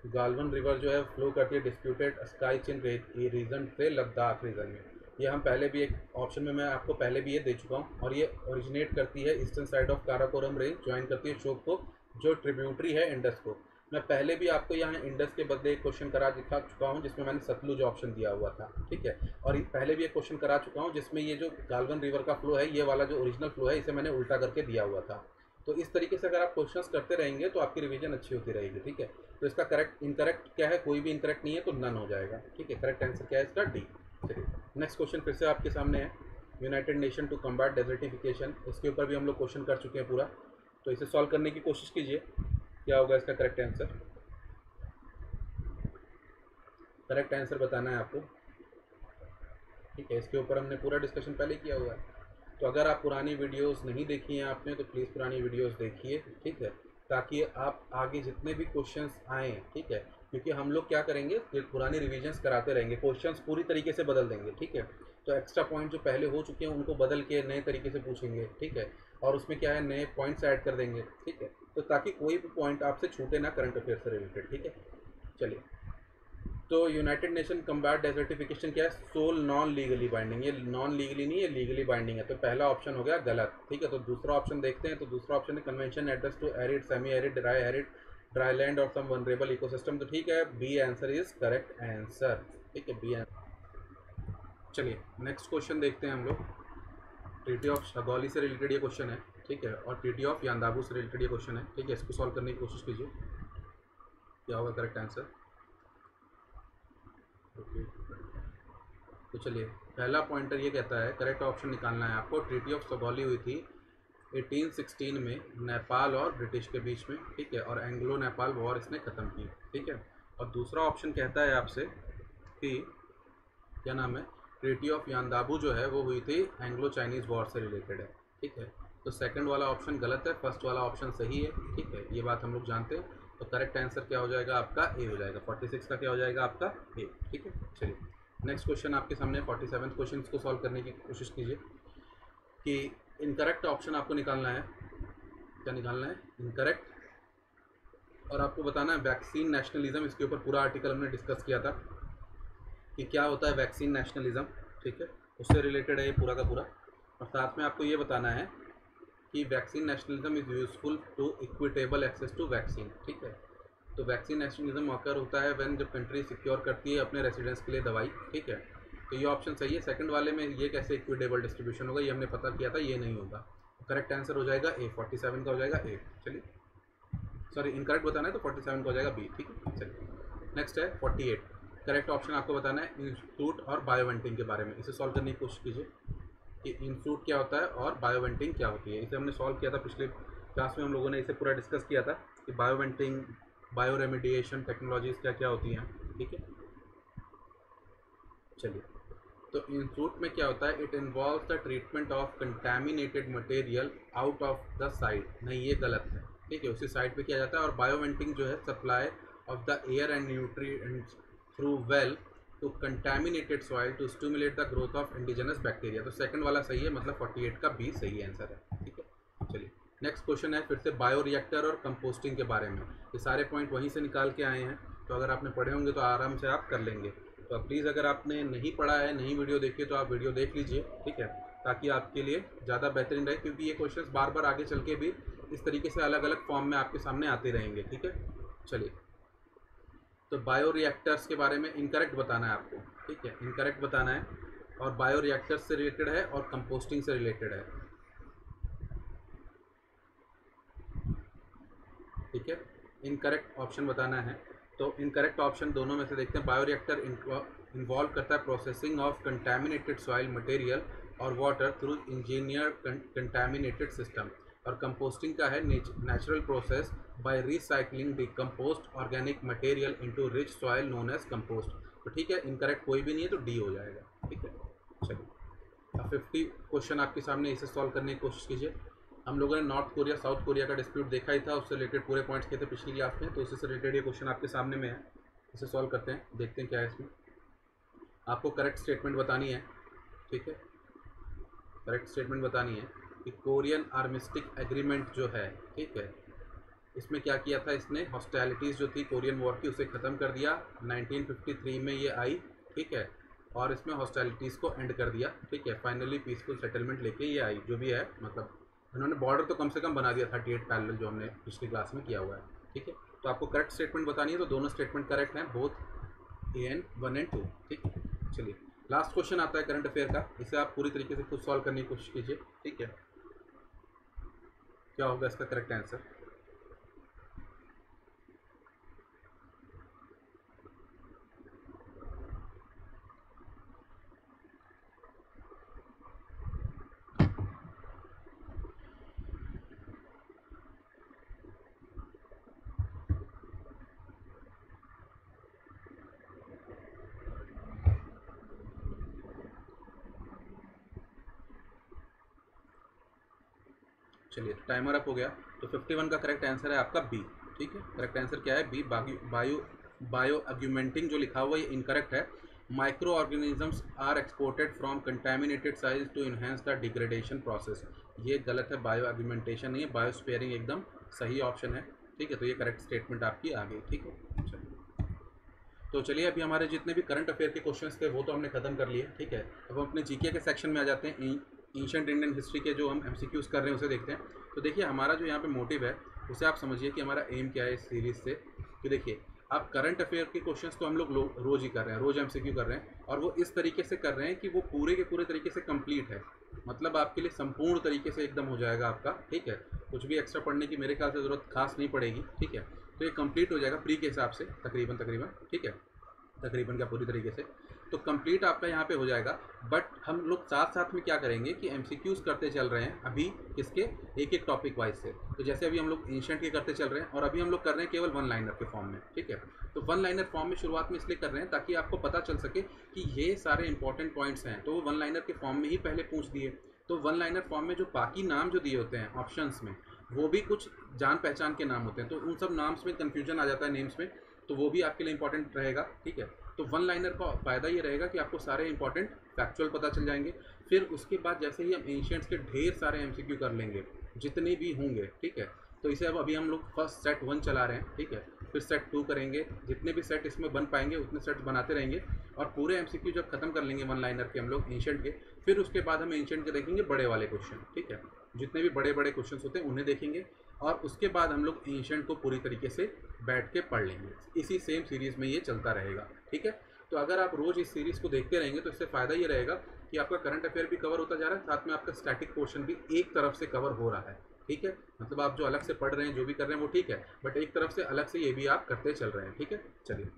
गालवन रिवर जो है फ्लो करती है डिस्प्यूटेड स्काई चिन रीजन से लद्दाख रीजन में। ये हम पहले भी एक ऑप्शन में मैं आपको पहले भी ये दे चुका हूँ, और ये ओरिजिनेट करती है eastern side of Karakoram range, join करती है शोक को जो ट्रिब्यूटरी है इंडस को। मैं पहले भी आपको यहाँ इंडस के बदले एक क्वेश्चन करा दिखा चुका हूँ जिसमें मैंने सतलुज ऑप्शन दिया हुआ था, ठीक है। और पहले भी एक क्वेश्चन करा चुका हूँ जिसमें ये जो गालवन रिवर का फ्लो है, ये वाला जो ओरिजिनल फ्लो है, इसे मैंने उल्टा करके दिया हुआ था। तो इस तरीके से अगर आप क्वेश्चंस करते रहेंगे तो आपकी रिवीजन अच्छी होती रहेगी, ठीक है। तो इसका करेक्ट इनकरेक्ट क्या है, कोई भी इनकरेक्ट नहीं है तो नन हो जाएगा, ठीक है। करेक्ट आंसर क्या है इसका, डी। चलिए नेक्स्ट क्वेश्चन फिर से आपके सामने है, united nation to combat desertification. इसके ऊपर भी हम लोग क्वेश्चन कर चुके हैं पूरा, तो इसे सॉल्व करने की कोशिश कीजिए, क्या होगा इसका करेक्ट आंसर। करेक्ट आंसर बताना है आपको, ठीक है। इसके ऊपर हमने पूरा डिस्कशन पहले किया हुआ है, तो अगर आप पुरानी वीडियोस नहीं देखी हैं आपने तो प्लीज़ पुरानी वीडियोस देखिए, ठीक है, ताकि आप आगे जितने भी क्वेश्चंस आएँ, ठीक है, क्योंकि हम लोग क्या करेंगे कि पुरानी रिविजन्स कराते रहेंगे, क्वेश्चंस पूरी तरीके से बदल देंगे, ठीक है। तो एक्स्ट्रा पॉइंट जो पहले हो चुके हैं उनको बदल के नए तरीके से पूछेंगे, ठीक है, और उसमें क्या है नए पॉइंट्स ऐड कर देंगे, ठीक है, तो ताकि कोई भी पॉइंट आपसे छूटे ना करंट अफेयर से रिलेटेड, ठीक है। चलिए, तो यूनाइटेड नेशन कम्बैट डेजर्टिफिकेशन क्या है, सोल नॉन लीगली बाइंडिंग। ये नॉन लीगली नहीं है, लीगली बाइंडिंग है, तो पहला ऑप्शन हो गया गलत, ठीक है। तो दूसरा ऑप्शन देखते हैं, तो दूसरा ऑप्शन है convention address to arid, semi arid, dry land और सम वनरेबल इकोसिस्टम। तो ठीक है, B answer is correct answer, ठीक है, बी आंसर। चलिए नेक्स्ट क्वेश्चन देखते हैं हम लोग। ट्रीटी ऑफ शगौली से रिलेटेड ये क्वेश्चन है, ठीक है, और ट्रीटी ऑफ यांदाबू से रिलेटेड ये क्वेश्चन है, ठीक है। इसको सॉल्व करने की कोशिश कीजिए, क्या होगा करेक्ट आंसर। तो चलिए, पहला पॉइंटर ये कहता है करेक्ट ऑप्शन निकालना है आपको। ट्रीटी ऑफ सगौली हुई थी 1816 में नेपाल और ब्रिटिश के बीच में, ठीक है, और एंग्लो नेपाल वॉर इसने ख़त्म की, ठीक है। और दूसरा ऑप्शन कहता है आपसे कि क्या नाम है, ट्रीटी ऑफ यांदाबू जो है वो हुई थी एंग्लो चाइनीज़ वॉर से रिलेटेड है, ठीक है। तो सेकंड वाला ऑप्शन गलत है, फर्स्ट वाला ऑप्शन सही है, ठीक है, ये बात हम लोग जानते हैं। तो करेक्ट आंसर क्या हो जाएगा आपका, ए हो जाएगा। 46 का क्या हो जाएगा आपका, ए, ठीक है। चलिए नेक्स्ट क्वेश्चन आपके सामने 47 क्वेश्चन को सॉल्व करने की कोशिश कीजिए कि इनकरेक्ट ऑप्शन आपको निकालना है। क्या निकालना है, इनकरेक्ट, और आपको बताना है वैक्सीन नेशनलिज्म। इसके ऊपर पूरा आर्टिकल हमने डिस्कस किया था कि क्या होता है वैक्सीन नेशनलिज्म, ठीक है, उससे रिलेटेड है ये पूरा का पूरा। और साथ में आपको ये बताना है कि vaccine nationalism is useful to equitable access to vaccine, ठीक है। तो वैक्सीन नेशनलिज्म ऑकर होता है व्हेन जब कंट्री सिक्योर करती है अपने रेसिडेंट्स के लिए दवाई, ठीक है। तो ये ऑप्शन सही है। सेकंड वाले में ये कैसे इक्विटेबल डिस्ट्रीब्यूशन होगा, ये हमने पता किया था, ये नहीं होगा। करेक्ट आंसर हो जाएगा ए, 47 का हो जाएगा ए। चलिए, सॉरी इनकरेक्ट बताना है तो 47 का हो जाएगा बी, ठीक है। चलिए नेक्स्ट है 48। करेक्ट ऑप्शन आपको बताना है इंस्टीट्यूट और बायोवेंटिंग के बारे में। इसे सॉल्व करने की कोशिश कीजिए कि इंस्टीट्यूट क्या होता है और बायोवेंटिंग क्या होती है। इसे हमने सॉल्व किया था पिछले क्लास में, हम लोगों ने इसे पूरा डिस्कस किया था कि बायोवेंटिंग, बायो रेमिडिएशन टेक्नोलॉजीज़ क्या क्या होती हैं, ठीक है। चलिए, तो इंस्टीट्यूट में क्या होता है, it involve the treatment of contaminated material out of the site. नहीं, ये गलत है, ठीक है, उसी साइट पे किया जाता है। और बायोवेंटिंग जो है supply of the air and nutrients through well to contaminated soil to stimulate the growth of indigenous bacteria. तो सेकंड वाला सही है, मतलब 48 का बी सही आंसर है, ठीक है। चलिए नेक्स्ट क्वेश्चन है फिर से बायो रिएक्टर और कंपोस्टिंग के बारे में। ये सारे पॉइंट वहीं से निकाल के आए हैं, तो अगर आपने पढ़े होंगे तो आराम से आप कर लेंगे। तो प्लीज़ अगर आपने नहीं पढ़ा है, नहीं वीडियो देखी तो आप वीडियो देख लीजिए, ठीक है, ताकि आपके लिए ज़्यादा बेहतरीन रहे, क्योंकि ये क्वेश्चन बार बार आगे चल के भी इस तरीके से अलग अलग फॉर्म में आपके सामने आते रहेंगे, ठीक है। चलिए, तो बायो रिएक्टर्स के बारे में इनकरेक्ट बताना है आपको, ठीक है, इनकरेक्ट बताना है, और बायो रिएक्टर्स से रिलेटेड है और कंपोस्टिंग से रिलेटेड है, ठीक है। इनकरेक्ट ऑप्शन बताना है, तो इनकरेक्ट ऑप्शन दोनों में से देखते हैं। बायो रिएक्टर इन्वॉल्व करता है processing of contaminated soil material और water through engineer contaminated system. और कंपोस्टिंग का है natural process by recycling decomposed organic material into rich soil known as compost. तो ठीक है, इनकरेक्ट कोई भी नहीं है तो डी हो जाएगा, ठीक है। चलिए, अब 50 क्वेश्चन आपके सामने, इसे सॉल्व करने की कोशिश कीजिए। हम लोगों ने नॉर्थ कोरिया साउथ कोरिया का डिस्प्यूट देखा ही था, उससे रिलेटेड पूरे पॉइंट्स किए थे पिछली क्लास में, तो उससे से रिलेटेड ये क्वेश्चन आपके सामने में है। इसे सॉल्व करते हैं, देखते हैं क्या है इसमें। आपको करेक्ट स्टेटमेंट बतानी है, ठीक है, करेक्ट स्टेटमेंट बतानी है कि कोरियन आर्मिस्टिक एग्रीमेंट जो है, ठीक है, इसमें क्या किया था इसने, हॉस्टैलिटीज़ जो थी कोरियन वॉर की उसे ख़त्म कर दिया। 1953 में ये आई, ठीक है, और इसमें हॉस्टैलिटीज़ को एंड कर दिया, ठीक है। फाइनली पीसफुल सेटलमेंट लेके ये आई, जो भी है, मतलब उन्होंने बॉर्डर तो कम से कम बना दिया 38 पैरेलल, जो हमने पिछली क्लास में किया हुआ है, ठीक है। तो आपको करेक्ट स्टेटमेंट बतानी है, तो दोनों स्टेटमेंट करेक्ट हैं, बोथ AN 1 and 2, ठीक है। चलिए लास्ट क्वेश्चन आता है करंट अफेयर का, इसे आप पूरी तरीके से खुद सॉल्व करने की कोशिश कीजिए, ठीक है। क्या होगा इसका करेक्ट आंसर? चलिए टाइमर अप हो गया। तो 51 का करेक्ट आंसर है आपका बी, ठीक है। करेक्ट आंसर क्या है? बी, बायो अग्यूमेंटिंग जो लिखा हुआ है ये इनकरेक्ट है। Micro organisms are exported from contaminated साइज to enhance the degradation process, ये गलत है, बायो अग्यूमेंटेशन नहीं है, बायो स्पेयरिंग एकदम सही ऑप्शन है, ठीक है। तो ये करेक्ट स्टेटमेंट आपकी आ गई, ठीक है। चलिए तो चलिए अभी हमारे जितने भी करंट अफेयर के क्वेश्चंस थे वो तो हमने खत्म कर लिए, ठीक है। अब हम अपने जीके के सेक्शन में आ जाते हैं। एंशिएंट इंडियन हिस्ट्री के जो हम MCQs कर रहे हैं उसे देखते हैं। तो देखिए हमारा जो यहाँ पे मोटिव है उसे आप समझिए कि हमारा एम क्या है इस सीरीज़ से, कि देखिए आप करंट अफेयर के क्वेश्चंस तो हम लोग रोज़ ही कर रहे हैं, रोज़ MCQ कर रहे हैं, और वो इस तरीके से कर रहे हैं कि वो पूरे के पूरे तरीके से कंप्लीट है, मतलब आपके लिए संपूर्ण तरीके से एकदम हो जाएगा आपका, ठीक है। कुछ भी एक्स्ट्रा पढ़ने की मेरे ख्याल से ज़रूरत खास नहीं पड़ेगी, ठीक है। तो ये कंप्लीट हो जाएगा प्री के हिसाब से तकरीबन, ठीक है, तकरीबन क्या पूरी तरीके से, तो कंप्लीट आपका यहाँ पे हो जाएगा। बट हम लोग साथ साथ में क्या करेंगे कि MCQs करते चल रहे हैं अभी, किसके, एक एक टॉपिक वाइज से। तो जैसे अभी हम लोग एंशिएंट के करते चल रहे हैं, और अभी हम लोग कर रहे हैं केवल वन लाइनर के फॉर्म में, ठीक है। तो वन लाइनर फॉर्म में शुरुआत में इसलिए कर रहे हैं ताकि आपको पता चल सके कि ये सारे इंपॉर्टेंट पॉइंट्स हैं, तो वो वन लाइनर के फॉर्म में ही पहले पूछ दिए। तो वन लाइनर फॉर्म में जो बाकी नाम जो दिए होते हैं ऑप्शंस में, वो भी कुछ जान पहचान के नाम होते हैं, तो उन सब नाम्स में कन्फ्यूजन आ जाता है नेम्स में, तो वो भी आपके लिए इंपॉर्टेंट रहेगा, ठीक है। तो वन लाइनर का फ़ायदा ये रहेगा कि आपको सारे इंपॉर्टेंट फैक्चुअल पता चल जाएंगे। फिर उसके बाद जैसे ही हम एंशिएंट्स के ढेर सारे MCQ कर लेंगे, जितने भी होंगे, ठीक है। तो इसे अब अभी हम लोग फर्स्ट सेट 1 चला रहे हैं, ठीक है, फिर सेट 2 करेंगे, जितने भी सेट इसमें बन पाएंगे उतने सेट बनाते रहेंगे, और पूरे MCQ जब खत्म कर लेंगे वन लाइनर के हम लोग एंशिएंट के, फिर उसके बाद हम एंशिएंट के देखेंगे बड़े वाले क्वेश्चन, ठीक है, जितने भी बड़े बड़े क्वेश्चन होते हैं उन्हें देखेंगे, और उसके बाद हम लोग एंशिएंट को पूरी तरीके से बैठ के पढ़ लेंगे। इसी सेम सीरीज़ में ये चलता रहेगा, ठीक है। तो अगर आप रोज़ इस सीरीज़ को देखते रहेंगे तो इससे फ़ायदा ये रहेगा कि आपका करंट अफेयर भी कवर होता जा रहा है, साथ में आपका स्टैटिक पोर्शन भी एक तरफ से कवर हो रहा है, ठीक है। मतलब आप जो अलग से पढ़ रहे हैं, जो भी कर रहे हैं वो ठीक है, बट एक तरफ से अलग से ये भी आप करते चल रहे हैं, ठीक है। चलिए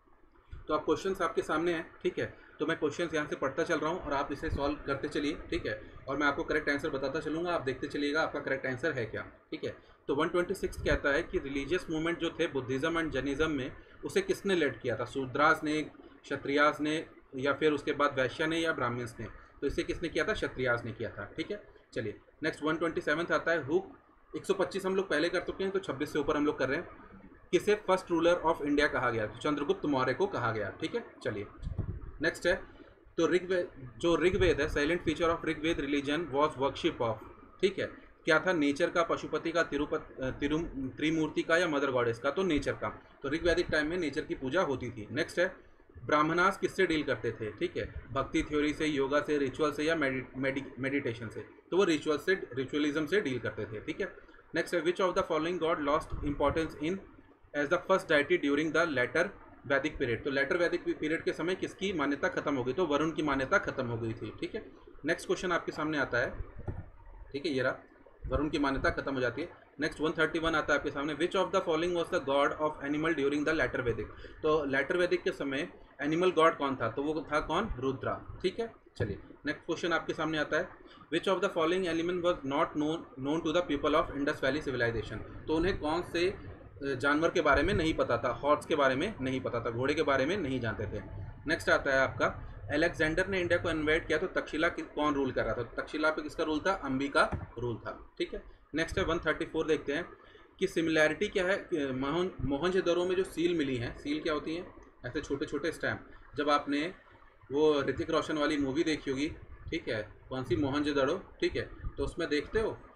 तो आप क्वेश्चंस आपके सामने हैं, ठीक है। तो मैं क्वेश्चंस यहाँ से पढ़ता चल रहा हूँ और आप इसे सॉल्व करते चलिए, ठीक है, और मैं आपको करेक्ट आंसर बताता चलूँगा, आप देखते चलिएगा आपका करेक्ट आंसर है क्या, ठीक है। तो 126 कहता है कि रिलीजियस मूवमेंट जो थे बुद्धिज़्म एंड जैनिज़्म में, उसे किसने लीड किया था? शूद्रास ने, क्षत्रियास ने, या फिर उसके बाद वैश्य ने, या ब्राह्मण्स ने? तो इसे किसने किया था? क्षत्रियास ने किया था, ठीक है। चलिए नेक्स्ट 127 आता है हु, 125 हम लोग पहले कर चुके हैं, तो 26 से ऊपर हम लोग कर रहे हैं। किसे फर्स्ट रूलर ऑफ इंडिया कहा गया? तो चंद्रगुप्त मौर्य को कहा गया, ठीक है। चलिए नेक्स्ट है, तो ऋग्वेद, जो ऋग्वेद है, salient feature of Rigveda religion was worship of, ठीक है, क्या था? नेचर का, पशुपति का, त्रिमूर्ति का, या मदर गॉडेस का? तो नेचर का। तो ऋग्वैदिक टाइम में नेचर की पूजा होती थी। नेक्स्ट है, ब्राह्मणास किससे डील करते थे? ठीक है, भक्ति थ्योरी से, योगा से, रिचुअल से, या मेडिटेशन से? तो वो रिचुअलिज्म से डील करते थे, ठीक है। नेक्स्ट है, which of the following god lost importance in as the first deity during the later Vedic period? तो लेटर वैदिक पीरियड के समय किसकी मान्यता खत्म हो गई? तो वरुण की मान्यता खत्म हो गई थी, ठीक है। नेक्स्ट क्वेश्चन आपके सामने आता है, ठीक है, ये रहा, वरुण की मान्यता खत्म हो जाती है। नेक्स्ट 131 आता है आपके सामने, which of the following was the god of animal during the later Vedic? तो लेटर वैदिक के समय एनिमल गॉड कौन था? तो वो था कौन? रुद्रा, ठीक है। चलिए नेक्स्ट क्वेश्चन आपके सामने आता है, which of the following element was not known to the people of Indus valley civilization? तो उन्हें कौन से जानवर के बारे में नहीं पता था? हॉर्स के बारे में नहीं पता था, घोड़े के बारे में नहीं जानते थे। नेक्स्ट आता है आपका, अलेक्जेंडर ने इंडिया को इन्वेड किया तो तक्षशिला कौन रूल कर रहा था? तक्षशिला पे किसका रूल था? अंबी का रूल था, ठीक है। नेक्स्ट है 134, देखते हैं कि सिमिलैरिटी क्या है मोहनजोदड़ो में जो सील मिली हैं। सील क्या होती हैं? ऐसे छोटे छोटे स्टैम्प। जब आपने वो ऋतिक रोशन वाली मूवी देखी होगी, ठीक है, कौन सी, मोहनजोदड़ो, ठीक है, तो उसमें देखते हो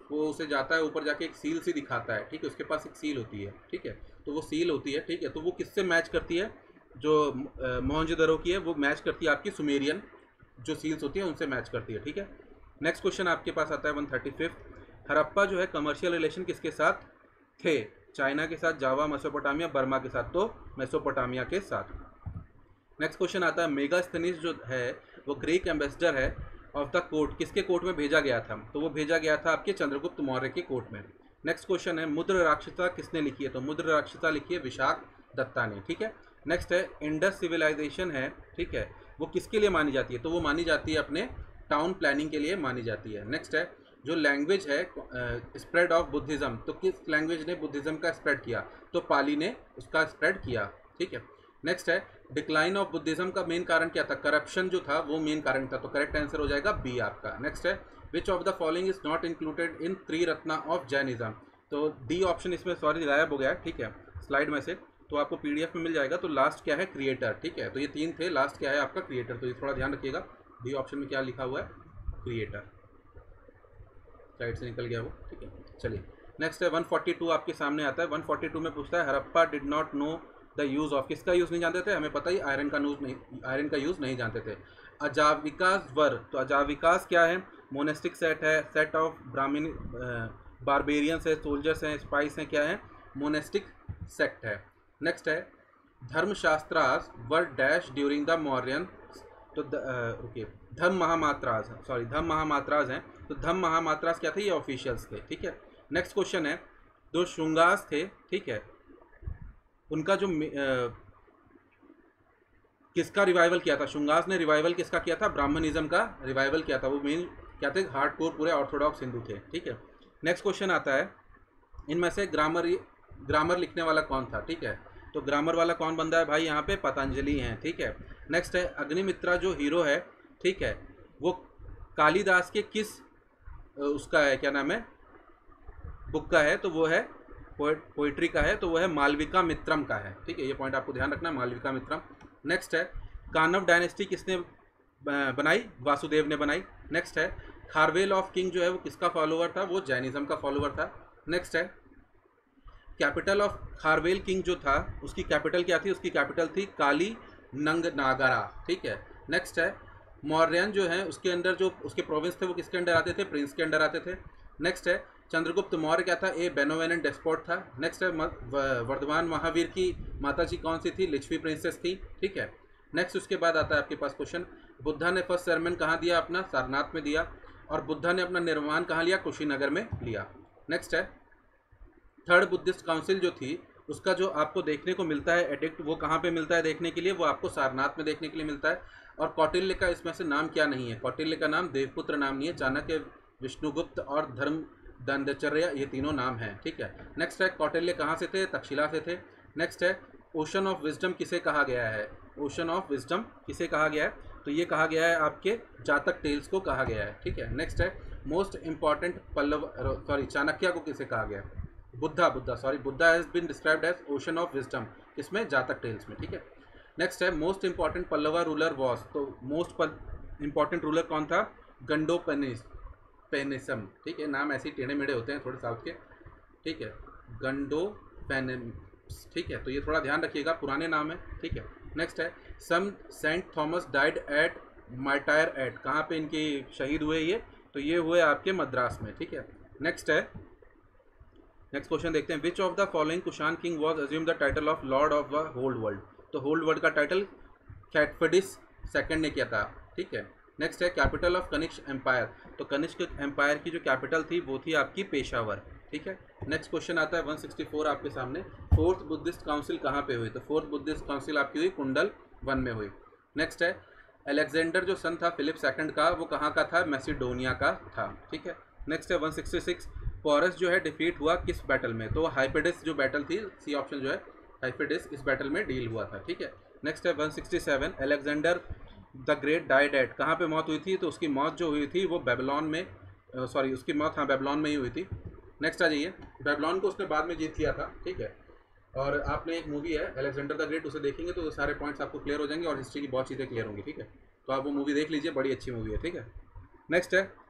वो उसे जाता है ऊपर जाके एक सील सी दिखाता है, ठीक है, उसके पास एक सील होती है, ठीक है, तो वो सील होती है, ठीक है, तो वो किससे मैच करती है, जो मोहनजोदड़ो की है वो मैच करती है आपकी सुमेरियन जो सील्स होती है उनसे मैच करती है, ठीक है। नेक्स्ट क्वेश्चन आपके पास आता है 135। हड़प्पा जो है कमर्शियल रिलेशन किसके साथ थे, चाइना के साथ, जावा, मेसोपोटामिया, बर्मा के साथ, तो मेसोपोटामिया के साथ। नेक्स्ट क्वेश्चन आता है मेगास्थनीज जो है वो ग्रीक एम्बेसडर है ऑफ द कोर्ट, किसके कोर्ट में भेजा गया था, तो वो भेजा गया था आपके चंद्रगुप्त मौर्य के कोर्ट में। नेक्स्ट क्वेश्चन है मुद्र राक्षसा किसने लिखी है, तो मुद्र राक्षसा लिखी है विशाख दत्ता ने, ठीक है। नेक्स्ट है इंडस सिविलाइजेशन है, ठीक है, वो किसके लिए मानी जाती है, तो वो मानी जाती है अपने टाउन प्लानिंग के लिए मानी जाती है। नेक्स्ट है जो लैंग्वेज है स्प्रेड ऑफ बुद्धिज़्म, तो किस लैंग्वेज ने बुद्धिज़्म का स्प्रेड किया, तो पाली ने उसका स्प्रेड किया, ठीक है। नेक्स्ट है डिक्लाइन ऑफ बुद्धिज़्म का मेन कारण क्या था, करप्शन जो था वो मेन कारण था, तो करेक्ट आंसर हो जाएगा बी आपका। नेक्स्ट है which of the following is not included in Triratna of Jainism, तो डी ऑप्शन इसमें सॉरी गायब हो गया है, ठीक है, स्लाइड में से, तो आपको पीडीएफ में मिल जाएगा। तो लास्ट क्या है, क्रिएटर, ठीक है, तो ये तीन थे, लास्ट क्या है आपका क्रिएटर, तो ये थोड़ा ध्यान रखिएगा, डी ऑप्शन में क्या लिखा हुआ है, क्रिएटर, साइड से निकल गया वो, ठीक है। चलिए नेक्स्ट है 142 आपके सामने आता है। 142 में पूछता है Harappa did not know the use of, किसका यूज़ नहीं जानते थे, हमें पता ही आयरन का यूज़ नहीं जानते थे। अजाविकास वर, तो अजाविकास क्या है, मोनेस्टिक सेट है, सेट ऑफ ब्राह्मण बारबेरियंस है, सोल्जर्स हैं, स्पाइस हैं, क्या है, मोनेस्टिक सेक्ट है। नेक्स्ट है Dharmashastras were dash during the Mauryan, तो ओके धम्म महामात्रास हैं, तो धम्म महामात्रास क्या थे, ये ऑफिशियल्स थे, ठीक है। नेक्स्ट क्वेश्चन है जो शुंगास थे, ठीक है, उनका जो किसका रिवाइवल किया था, शुंगास ने रिवाइवल किसका किया था, ब्राह्मणिज्म का रिवाइवल किया था, वो मेन क्या थे, हार्डकोर पूरे ऑर्थोडॉक्स हिंदू थे, ठीक है। नेक्स्ट क्वेश्चन आता है इनमें से ग्रामर लिखने वाला कौन था, ठीक है, तो ग्रामर वाला कौन बंदा है भाई, यहाँ पे पतंजलि हैं, ठीक है। नेक्स्ट है अग्निमित्रा जो हीरो है, ठीक है, वो कालिदास के किस उसका है, क्या नाम है, बुक का है, तो वो है पोइट्री का है, तो वो है मालविका मित्रम का है, ठीक है, ये पॉइंट आपको ध्यान रखना, मालविका मित्रम। नेक्स्ट है कानव डायनेस्टी किसने बनाई, वासुदेव ने बनाई। नेक्स्ट है खारवेल ऑफ किंग जो है वो किसका फॉलोअर था, वो जैनिज्म का फॉलोअर था। नेक्स्ट है कैपिटल ऑफ खारवेल किंग जो था उसकी कैपिटल क्या थी, उसकी कैपिटल थी काली नंगनागरा, ठीक है। नेक्स्ट है मौर्यन जो है उसके अंदर जो उसके प्रोविंस थे वो किसके अंडर आते थे, प्रिंस के अंडर आते थे। नेक्स्ट है चंद्रगुप्त मौर्य क्या था, ए बेनोवेनेंट डेस्पोट था। नेक्स्ट है वर्धमान महावीर की माता जी कौन सी थी, लिच्छवी प्रिंसेस थी, ठीक है। नेक्स्ट उसके बाद आता है आपके पास क्वेश्चन बुद्धा ने फर्स्ट सरमन कहाँ दिया, अपना सारनाथ में दिया, और बुद्धा ने अपना निर्वाण कहाँ लिया, कुशीनगर में लिया। नेक्स्ट है थर्ड बुद्धिस्ट काउंसिल जो थी उसका जो आपको देखने को मिलता है एडिक्ट, वो कहाँ पे मिलता है देखने के लिए, वो आपको सारनाथ में देखने के लिए मिलता है। और कौटिल्य का इसमें से नाम क्या नहीं है, कौटिल्य का नाम देवपुत्र नाम नहीं है, चाणक्य, विष्णुगुप्त और धर्म दंडचर्या ये तीनों नाम हैं, ठीक है। नेक्स्ट है कौटिल्य कहाँ से थे, तक्षशिला से थे। नेक्स्ट है ओशन ऑफ विजडम किसे कहा गया है, ओशन ऑफ विजडम किसे कहा गया है, तो ये कहा गया है आपके जातक टेल्स को कहा गया है, ठीक है। नेक्स्ट है मोस्ट इंपॉर्टेंट चाणक्य को किसे कहा गया है, Buddha has been described as ocean of wisdom, इसमें जातक टेल्स में, ठीक है। नेक्स्ट है most important Pallava ruler was, तो मोस्ट इंपॉर्टेंट रूलर कौन था, गंडो पेनिसम, ठीक है, नाम ऐसे ही टेढ़े मेढ़े होते हैं थोड़े साउथ के, ठीक है, गंडो पेनिस, ठीक है, तो ये थोड़ा ध्यान रखिएगा, पुराने नाम है, ठीक है। नेक्स्ट है some saint Thomas died at martyr at, कहाँ पे इनकी शहीद हुए ये, तो ये हुए आपके मद्रास में, ठीक है। नेक्स्ट क्वेश्चन देखते हैं which of the following Kushan king was assume the title of lord of the whole world, तो होल्ड वर्ल्ड का टाइटल कैटफिडिस सेकंड ने किया था, ठीक है। नेक्स्ट है कैपिटल ऑफ कनिष्क एम्पायर, तो कनिष्क एम्पायर की जो कैपिटल थी वो थी आपकी पेशावर, ठीक है। नेक्स्ट क्वेश्चन आता है 164 आपके सामने, फोर्थ बुद्धिस्ट काउंसिल कहाँ पे हुई, तो फोर्थ बुद्धिस्ट काउंसिल आपकी हुई कुंडल वन में हुई। नेक्स्ट है अलेक्जेंडर जो सन था फिलिप सेकंड का, वो कहाँ का था, मैसिडोनिया का था, ठीक है। नेक्स्ट है 166 पोरस जो है डिफीट हुआ किस बैटल में, तो हाइपेडिस जो बैटल थी, सी ऑप्शन जो है हाइपेडिस इस बैटल में डील हुआ था, ठीक है। नेक्स्ट है 167 Alexander the great died at, कहाँ पे मौत हुई थी, तो उसकी मौत जो हुई थी वो बेबीलोन में, उसकी मौत हाँ बेबीलोन में ही हुई थी। नेक्स्ट आ जाइए, बेबीलोन को उसने बाद में जीत लिया था, ठीक है। और आपने एक मूवी है अलेक्जेंडर द ग्रेट, उसे देखेंगे तो सारे पॉइंट्स आपको क्लियर हो जाएंगे और हिस्ट्री की बहुत चीज़ें क्लियर होंगी, ठीक है। तो आप वो मूवी देख लीजिए, बड़ी अच्छी मूवी है, ठीक है। नेक्स्ट है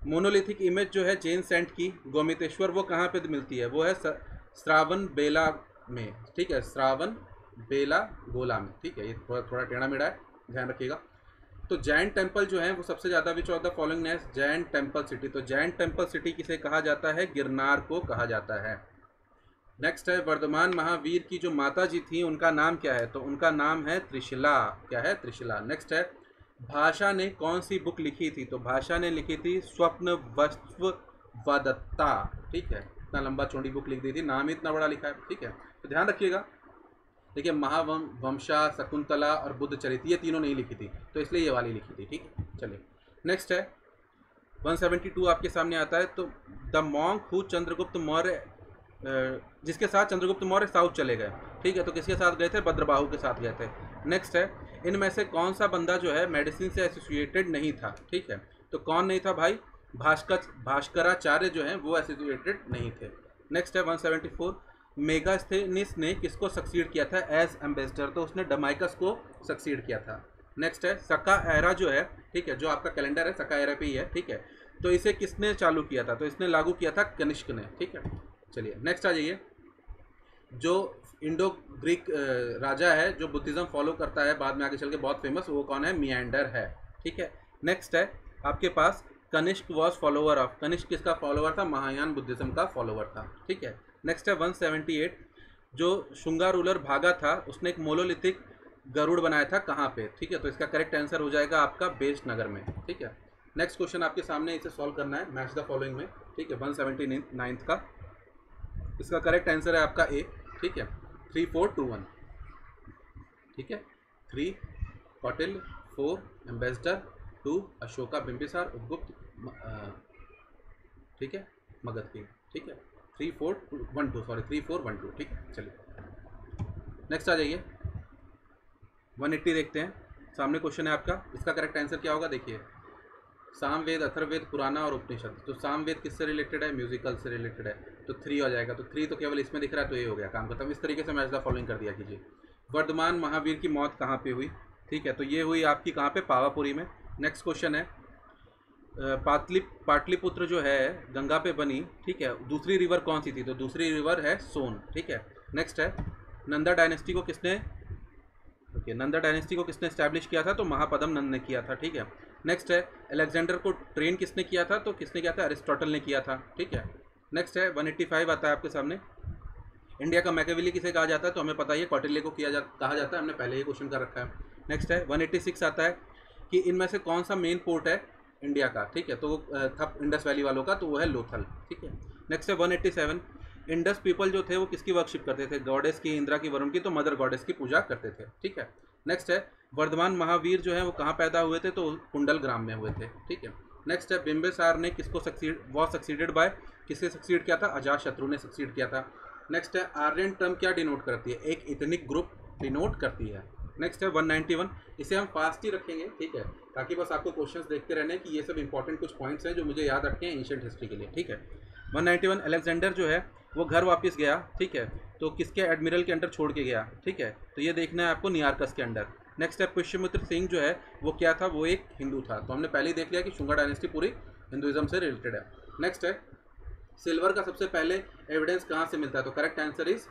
मोनोलिथिक इमेज जो है जैन सेंट की गोमितेश्वर, वो कहाँ पे मिलती है? वो है श्रावण बेला में, ठीक है, श्रावण बेला गोला में, ठीक है। ये थोड़ा थोड़ा टेढ़ा मेढ़ा है, ध्यान रखिएगा। तो जैन टेम्पल जो है वो सबसे ज़्यादा which of the following names Jain temple city, तो जैन टेम्पल सिटी किसे कहा जाता है? गिरनार को कहा जाता है। नेक्स्ट है वर्धमान महावीर की जो माता जी थी उनका नाम क्या है? तो उनका नाम है त्रिशिला। क्या है? त्रिशिला। नेक्स्ट है भाषा ने कौन सी बुक लिखी थी? तो भाषा ने लिखी थी स्वप्न वस्व वदत्ता, ठीक है। इतना लंबा चौड़ी बुक लिख दी थी, नाम ही इतना बड़ा लिखा है, ठीक है। तो ध्यान रखिएगा। देखिए महावंशा, शकुंतला और बुद्ध चरित ये तीनों नहीं लिखी थी, तो इसलिए ये वाली लिखी थी, ठीक है। चलिए नेक्स्ट है 172 आपके सामने आता है। तो the monk who Chandragupta Maurya, जिसके साथ चंद्रगुप्त मौर्य साउथ चले गए, ठीक है। तो किसके साथ गए थे? भद्रबाहु के साथ गए थे। नेक्स्ट है इनमें से कौन सा बंदा जो है मेडिसिन से एसोसिएटेड नहीं था, ठीक है। तो कौन नहीं था भाई? भास्कराचार्य जो है वो एसोसिएटेड नहीं थे। नेक्स्ट है 174 मेगास्थेनिस ने किसको सक्सीड किया था एज एम्बेसडर? तो उसने डमाइकस को सक्सीड किया था। नेक्स्ट है सका एरा जो है, ठीक है, जो आपका कैलेंडर है सका एरा पे ही है, ठीक है। तो इसे किसने चालू किया था? तो इसने लागू किया था कनिष्क ने, ठीक है। चलिए नेक्स्ट आ जाइए। जो इंडो ग्रीक राजा है जो बुद्धिज्म फॉलो करता है, बाद में आगे चल के बहुत फेमस, वो कौन है? मियांडर है, ठीक है। नेक्स्ट है आपके पास Kanishka was follower of, Kanishka किसका फॉलोअर था? महायान बुद्धिज्म का फॉलोअर था, ठीक है। नेक्स्ट है 178 जो शुंगा रूलर भागा था उसने एक मोनोलिथिक गरुड़ बनाया था, कहाँ पे? ठीक है। तो इसका करेक्ट आंसर हो जाएगा आपका बेस्ट नगर में, ठीक है। नेक्स्ट क्वेश्चन आपके सामने, इसे सॉल्व करना है मैच द फॉलोइंग में, ठीक है। 179 का इसका करेक्ट आंसर है आपका ए, ठीक है। 3 4 2 1, ठीक है। 3 कौटिल्य, 4 एम्बेसडर, 2 अशोका बिंबिसार उपगुप्त, ठीक है, मगध की, ठीक है। 3 4 1 2 सॉरी 3 4 1 2, ठीक है। चलिए नेक्स्ट आ जाइए 180 देखते हैं। सामने क्वेश्चन है आपका, इसका करेक्ट आंसर क्या होगा? देखिए सामवेद, अथर्ववेद, पुराना और उपनिषद। तो सामवेद किससे रिलेटेड है? म्यूजिकल से रिलेटेड है, तो 3 हो जाएगा। तो 3 तो केवल इसमें दिख रहा है, तो ये हो गया, काम खत्म। इस तरीके से मैच द फॉलोइंग कर दिया कीजिए। वर्धमान महावीर की मौत कहाँ पे हुई? ठीक है, तो ये हुई आपकी कहाँ पे? पावापुरी में। नेक्स्ट क्वेश्चन है पाटलिपुत्र जो है गंगा पे बनी, ठीक है, दूसरी रिवर कौन सी थी? तो दूसरी रिवर है सोन, ठीक है। नेक्स्ट है नंदा डायनेस्टी को किसने नंदा डायनेस्टी को किसने स्टैब्लिश किया था? तो महापद्म नंद ने किया था, ठीक है। नेक्स्ट है अलेक्जेंडर को ट्रेन किसने किया था? तो किसने किया था? अरिस्टोटल ने किया था, ठीक है। नेक्स्ट है 185 आता है आपके सामने। इंडिया का मैकेविली किसे कहा जाता है? तो हमें पता ही है कौटिल्य को कहा जाता है, हमने पहले ही क्वेश्चन कर रखा है। नेक्स्ट है 186 आता है कि इनमें से कौन सा मेन पोर्ट है इंडिया का? ठीक है, तो था इंडस वैली वालों का, तो वो है लोथल, ठीक है। नेक्स्ट है 187 इंडस पीपल जो थे वो किसकी वर्शिप करते थे? गॉडेस की, इंद्रा की, वरुण की, तो मदर गॉडेस की पूजा करते थे, ठीक है। नेक्स्ट है वर्धमान महावीर जो है वो कहाँ पैदा हुए थे? तो कुंडल ग्राम में हुए थे, ठीक है। नेक्स्ट है बिंबिसार ने किसको सक्सीडेड बाय, किससे सक्सीड किया था? अजात शत्रु ने सक्सीड किया था। नेक्स्ट है आर्यन टर्म क्या डिनोट करती है? एक इथनिक ग्रुप डिनोट करती है। नेक्स्ट है 191, इसे हम फास्ट ही रखेंगे, ठीक है, ताकि बस आपको क्वेश्चंस देखते रहने कि ये सब इंपॉर्टेंट कुछ पॉइंट्स हैं जो मुझे याद रखने हैं एंशिएंट हिस्ट्री के लिए, ठीक है। 191 अलेक्जेंडर जो है वो घर वापस गया, ठीक है, तो किसके एडमिरल के अंडर छोड़ के गया? ठीक है, तो ये देखना है आपको नियारकस के अंडर। नेक्स्ट है पुष्यमित्र सिंह जो है वो क्या था? वो एक हिंदू था। तो हमने पहले ही देख लिया कि शुंगा डायनेस्टी पूरी हिंदुइज्म से रिलेटेड है। नेक्स्ट है सिल्वर का सबसे पहले एविडेंस कहाँ से मिलता है? तो correct answer is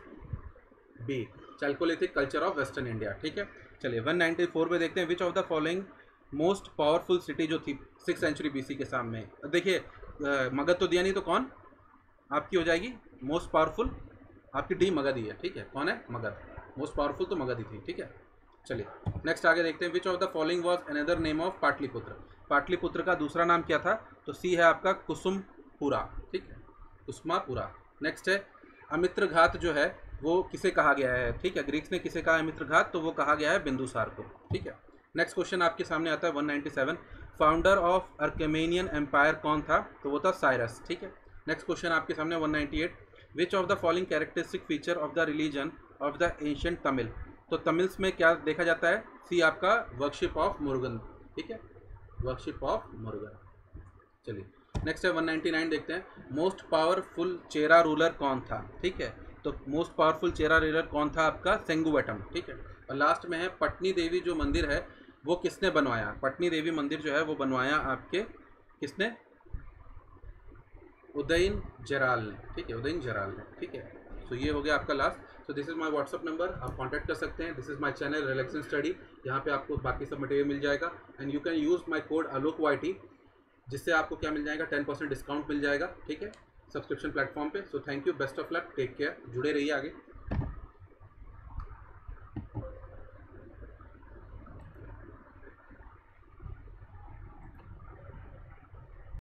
B, chalcolithic culture of western India, ठीक है। चलिए 194 में देखते हैं which of the following most powerful city जो थी 6th सेंचुरी BC के सामने। देखिए मगध तो दिया नहीं, तो कौन आपकी हो जाएगी मोस्ट पावरफुल? आपकी डी मगध ही है, ठीक है। कौन है? मगध। मोस्ट पावरफुल तो मगध ही थी, ठीक है। चलिए नेक्स्ट आगे देखते हैं which of the following was another name of Pataliputra. Pataliputra का दूसरा नाम क्या था? तो सी है आपका कुसुमपुरा, ठीक है, कुसुमापुरा। नेक्स्ट है अमित्र घात जो है वो किसे कहा गया है? ठीक है, ग्रीक्स ने किसे कहा है अमित्र घात? तो वो कहा गया है बिंदुसार को, ठीक है। नेक्स्ट क्वेश्चन आपके सामने आता है 197 फाउंडर ऑफ अर्केमेनियन एम्पायर कौन था? तो वो था साइरस, ठीक है। नेक्स्ट क्वेश्चन आपके सामने 198 which of the following characteristic feature of the religion of the ancient Tamil. तो तमिल्स में क्या देखा जाता है? सी आपका वर्शिप ऑफ मुरुगन, ठीक है, वर्शिप ऑफ मुरुगन। चलिए नेक्स्ट है 199 देखते हैं मोस्ट पावरफुल चेरा रूलर कौन था? ठीक है, तो मोस्ट पावरफुल चेरा रूलर कौन था? आपका सेंगुवटम, ठीक है। और लास्ट में है पटनी देवी जो मंदिर है वो किसने बनवाया? पटनी देवी मंदिर जो है वो बनवाया आपके किसने? उदयन जराल ने, ठीक है, उदयन जराल ने, ठीक है। सो ये हो गया आपका last. So this is my WhatsApp number, आप कांटेक्ट कर सकते हैं। This is my channel Relaxon study, यहाँ पे आपको बाकी सब मटेरियल मिल जाएगा। And you can use my code Alok YT, जिससे आपको क्या मिल जाएगा, 10% डिस्काउंट मिल जाएगा, ठीक है, सब्सक्रिप्शन प्लेटफॉर्म पे। So thank you, best of luck, take care, जुड़े रहिए आगे।